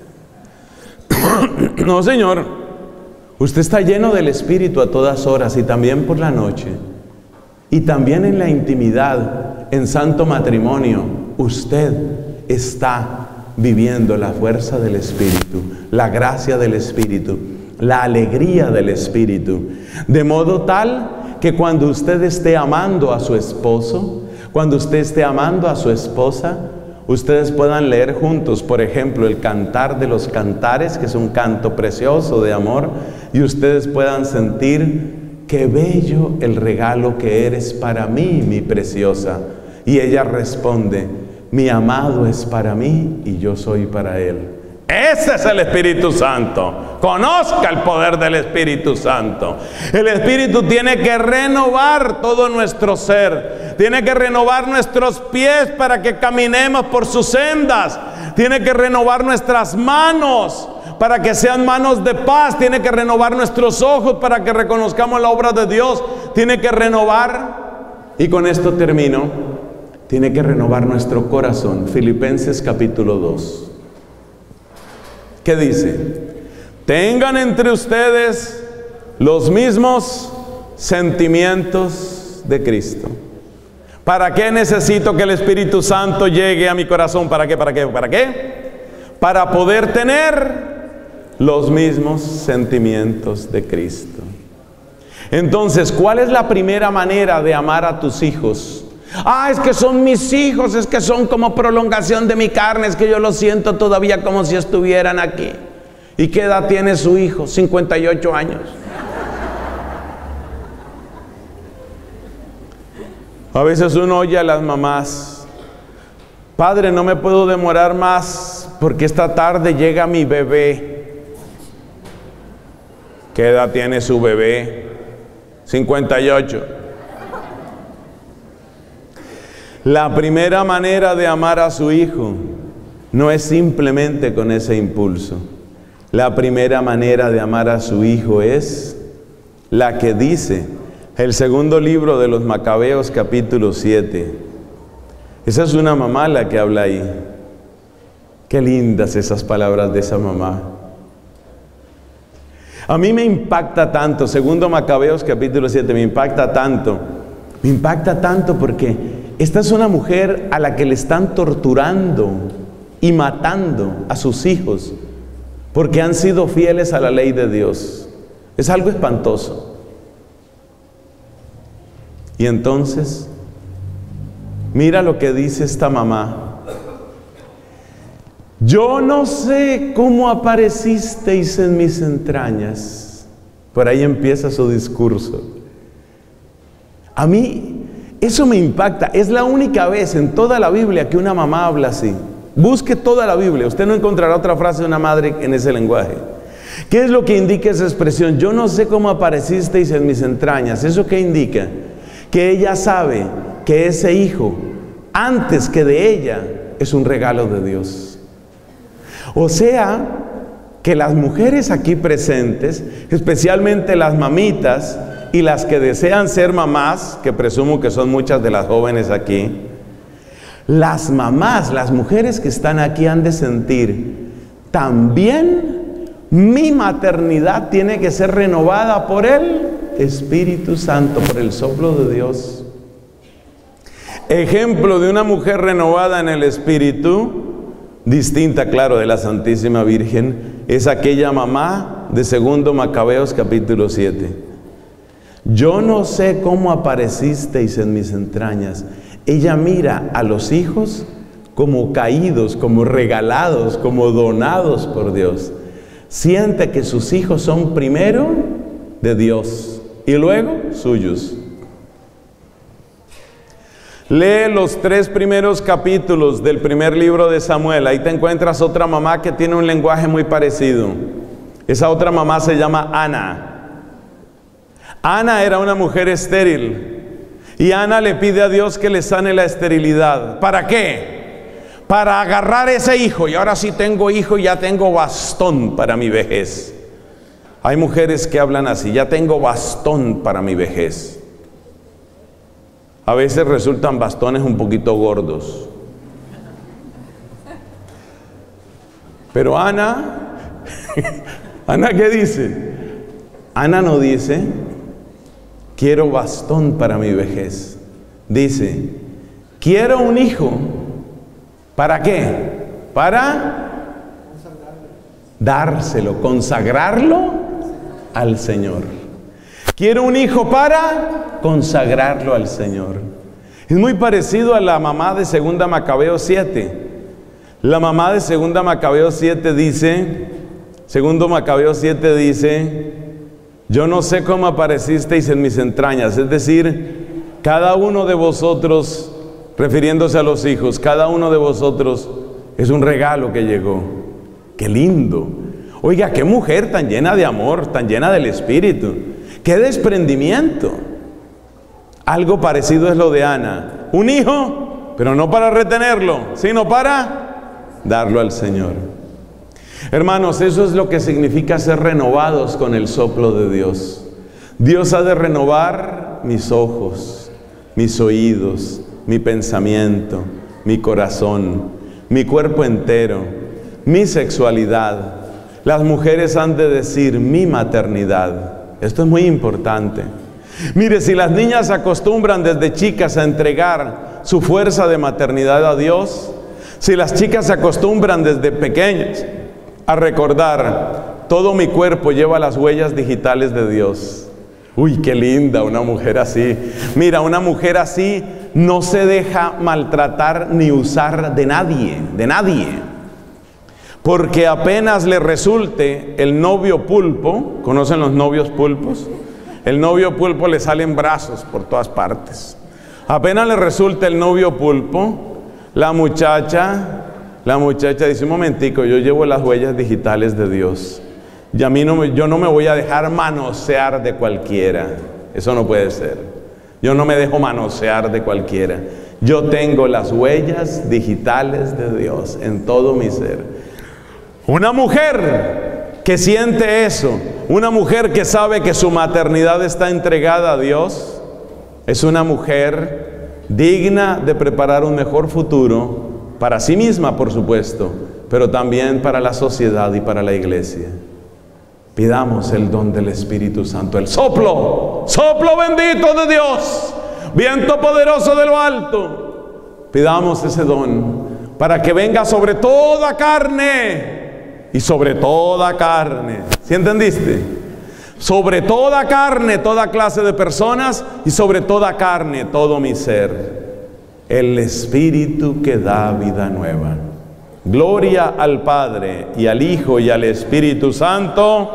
No, señor. Usted está lleno del Espíritu a todas horas y también por la noche. Y también en la intimidad, en santo matrimonio, usted está viviendo la fuerza del Espíritu, la gracia del Espíritu, la alegría del Espíritu. De modo tal que cuando usted esté amando a su esposo, cuando usted esté amando a su esposa, ustedes puedan leer juntos, por ejemplo, el Cantar de los Cantares, que es un canto precioso de amor, y ustedes puedan sentir qué bello el regalo que eres para mí, mi preciosa. Y ella responde, mi amado es para mí y yo soy para él. Ese es el Espíritu Santo. Conozca el poder del Espíritu Santo. El Espíritu tiene que renovar todo nuestro ser. Tiene que renovar nuestros pies para que caminemos por sus sendas. Tiene que renovar nuestras manos para que sean manos de paz. Tiene que renovar nuestros ojos para que reconozcamos la obra de Dios. Tiene que renovar, y con esto termino, tiene que renovar nuestro corazón. Filipenses capítulo 2. ¿Qué dice? Tengan entre ustedes los mismos sentimientos de Cristo. ¿Para qué necesito que el Espíritu Santo llegue a mi corazón? ¿Para qué? ¿Para qué? ¿Para qué? Para poder tener los mismos sentimientos de Cristo. Entonces, ¿cuál es la primera manera de amar a tus hijos? Ah, es que son mis hijos, es que son como prolongación de mi carne, es que yo los siento todavía como si estuvieran aquí. ¿Y qué edad tiene su hijo? 58 años. A veces uno oye a las mamás: padre, no me puedo demorar más porque esta tarde llega mi bebé. ¿Qué edad tiene su bebé? 58. La primera manera de amar a su hijo no es simplemente con ese impulso. La primera manera de amar a su hijo es la que dice el segundo libro de los Macabeos, capítulo 7. Esa es una mamá la que habla ahí. Qué lindas esas palabras de esa mamá. A mí me impacta tanto, segundo Macabeos, capítulo 7, me impacta tanto porque esta es una mujer a la que le están torturando y matando a sus hijos porque han sido fieles a la ley de Dios. Es algo espantoso. Y entonces, mira lo que dice esta mamá: yo no sé cómo aparecisteis en mis entrañas. Por ahí empieza su discurso. A mí eso me impacta. Es la única vez en toda la Biblia que una mamá habla así. Busque toda la Biblia, usted no encontrará otra frase de una madre en ese lenguaje. ¿Qué es lo que indica esa expresión? Yo no sé cómo aparecisteis en mis entrañas. ¿Eso qué indica? Que ella sabe que ese hijo, antes que de ella, es un regalo de Dios. O sea, que las mujeres aquí presentes, especialmente las mamitas y las que desean ser mamás, que presumo que son muchas de las jóvenes aquí, las mamás, las mujeres que están aquí han de sentir: también mi maternidad tiene que ser renovada por el Espíritu Santo, por el soplo de Dios. Ejemplo de una mujer renovada en el Espíritu, distinta, claro, de la Santísima Virgen, es aquella mamá de segundo Macabeos, capítulo 7. Yo no sé cómo aparecisteis en mis entrañas. Ella mira a los hijos como caídos, como regalados, como donados por Dios. Siente que sus hijos son primero de Dios y luego suyos. Lee los 3 primeros capítulos del primer libro de Samuel. Ahí te encuentras otra mamá que tiene un lenguaje muy parecido. Esa otra mamá se llama Ana. Ana era una mujer estéril. Y Ana le pide a Dios que le sane la esterilidad. ¿Para qué? Para agarrar ese hijo. Y ahora sí tengo hijo y ya tengo bastón para mi vejez. Hay mujeres que hablan así: ya tengo bastón para mi vejez. A veces resultan bastones un poquito gordos. Pero Ana, ¿Ana qué dice? Ana no dice: quiero bastón para mi vejez. Dice: quiero un hijo. ¿Para qué? Para dárselo, consagrarlo al Señor. Quiero un hijo para consagrarlo al Señor. Es muy parecido a la mamá de segunda Macabeos 7. La mamá de segunda Macabeos 7 dice, segundo Macabeos 7 dice: yo no sé cómo aparecisteis en mis entrañas. Es decir, cada uno de vosotros, refiriéndose a los hijos, cada uno de vosotros es un regalo que llegó. ¡Qué lindo! Oiga, qué mujer tan llena de amor, tan llena del Espíritu. ¡Qué desprendimiento! Algo parecido es lo de Ana. Un hijo, pero no para retenerlo, sino para darlo al Señor. Hermanos, eso es lo que significa ser renovados con el soplo de Dios. Dios ha de renovar mis ojos, mis oídos, mi pensamiento, mi corazón, mi cuerpo entero, mi sexualidad. Las mujeres han de decir: mi maternidad. Esto es muy importante. Mire, si las niñas se acostumbran desde chicas a entregar su fuerza de maternidad a Dios, si las chicas se acostumbran desde pequeñas a recordar todo mi cuerpo lleva las huellas digitales de Dios. Uy, qué linda una mujer así. Mira, una mujer así no se deja maltratar ni usar de nadie, porque apenas le resulte el novio pulpo. ¿Conocen los novios pulpos? El novio pulpo le salen brazos por todas partes. Apenas le resulta el novio pulpo, la muchacha dice: un momentico, yo llevo las huellas digitales de Dios. Y a mí yo no me voy a dejar manosear de cualquiera. Eso no puede ser. Yo no me dejo manosear de cualquiera. Yo tengo las huellas digitales de Dios en todo mi ser. Una mujer que siente eso, una mujer que sabe que su maternidad está entregada a Dios, es una mujer digna de preparar un mejor futuro para sí misma, por supuesto, pero también para la sociedad y para la iglesia. Pidamos el don del Espíritu Santo, el soplo bendito de Dios, viento poderoso de lo alto. Pidamos ese don para que venga sobre toda carne y sobre toda carne. ¿Sí entendiste? Sobre toda carne, toda clase de personas, y sobre toda carne, todo mi ser. El Espíritu que da vida nueva. Gloria al Padre y al Hijo y al Espíritu Santo.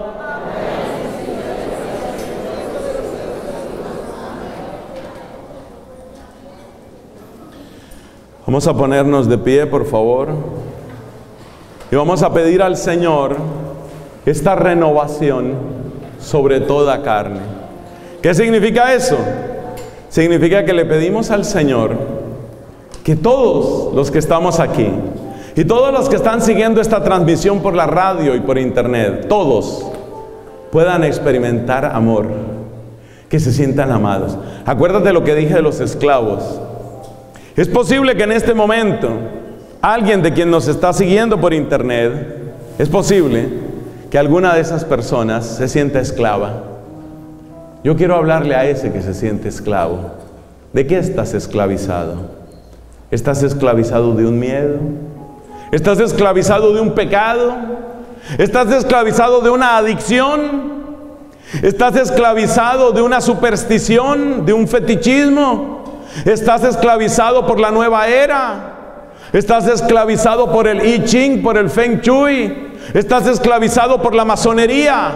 Vamos a ponernos de pie, por favor, y vamos a pedir al Señor esta renovación sobre toda carne. ¿Qué significa eso? Significa que le pedimos al Señor que todos los que estamos aquí y todos los que están siguiendo esta transmisión por la radio y por internet, todos puedan experimentar amor, que se sientan amados. Acuérdate lo que dije de los esclavos. Es posible que en este momento alguien de quien nos está siguiendo por internet, es posible que alguna de esas personas se sienta esclava. Yo quiero hablarle a ese que se siente esclavo. ¿De qué estás esclavizado? ¿Estás esclavizado de un miedo? ¿Estás esclavizado de un pecado? ¿Estás esclavizado de una adicción? ¿Estás esclavizado de una superstición, de un fetichismo? ¿Estás esclavizado por la nueva era? ¿Estás esclavizado por el I Ching, por el Feng Shui? ¿Estás esclavizado por la masonería?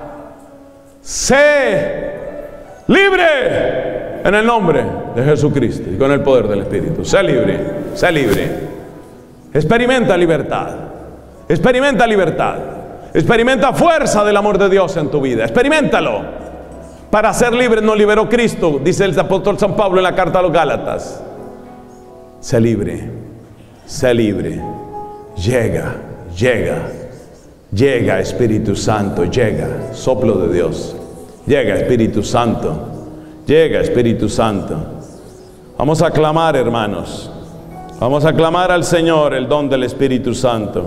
Sé libre en el nombre de Jesucristo y con el poder del Espíritu. Sé libre, sé libre. Experimenta libertad. Experimenta libertad. Experimenta fuerza del amor de Dios en tu vida. Experiméntalo. Para ser libre nos liberó Cristo, dice el apóstol San Pablo en la carta a los Gálatas. Sé libre, sé libre. Llega, llega, llega Espíritu Santo, llega, soplo de Dios. Llega Espíritu Santo, llega Espíritu Santo. Vamos a clamar, hermanos. Vamos a clamar al Señor el don del Espíritu Santo.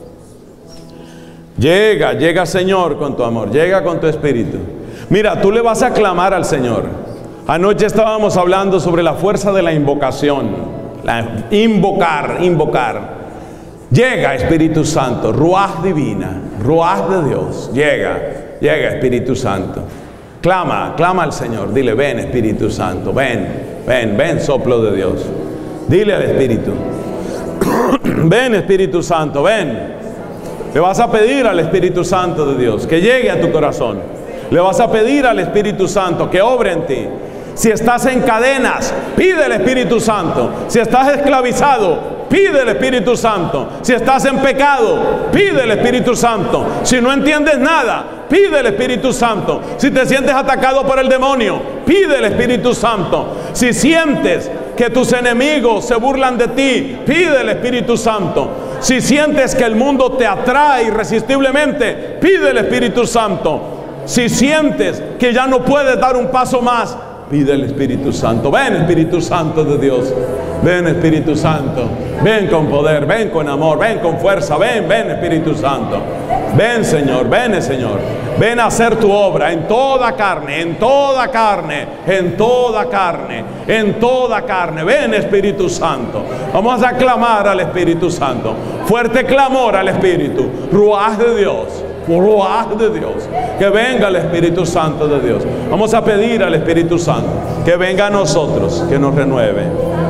Llega, llega Señor con tu amor, llega con tu Espíritu. Mira, tú le vas a clamar al Señor. Anoche estábamos hablando sobre la fuerza de la invocación. Invocar. Llega Espíritu Santo, Ruaj divina, Ruaj de Dios. Llega Espíritu Santo. Clama al Señor. Dile: ven Espíritu Santo, ven soplo de Dios. Dile al Espíritu: ven Espíritu Santo, ven. Le vas a pedir al Espíritu Santo de Dios que llegue a tu corazón. Le vas a pedir al Espíritu Santo que obre en ti. Si estás en cadenas, pide el Espíritu Santo. Si estás esclavizado, pide el Espíritu Santo. Si estás en pecado, pide el Espíritu Santo. Si no entiendes nada, pide el Espíritu Santo. Si te sientes atacado por el demonio, pide el Espíritu Santo. Si sientes que tus enemigos se burlan de ti, pide el Espíritu Santo. Si sientes que el mundo te atrae irresistiblemente, pide el Espíritu Santo. Si sientes que ya no puedes dar un paso más, pide el Espíritu Santo. Ven Espíritu Santo de Dios. Ven Espíritu Santo. Ven con poder, ven con amor, ven con fuerza. Ven Espíritu Santo. Ven Señor, ven Señor. Ven a hacer tu obra en toda carne, en toda carne, en toda carne, en toda carne. Ven Espíritu Santo. Vamos a clamar al Espíritu Santo. Fuerte clamor al Espíritu. Ruaj de Dios. Ruaj de Dios. Que venga el Espíritu Santo de Dios. Vamos a pedir al Espíritu Santo que venga a nosotros, que nos renueve.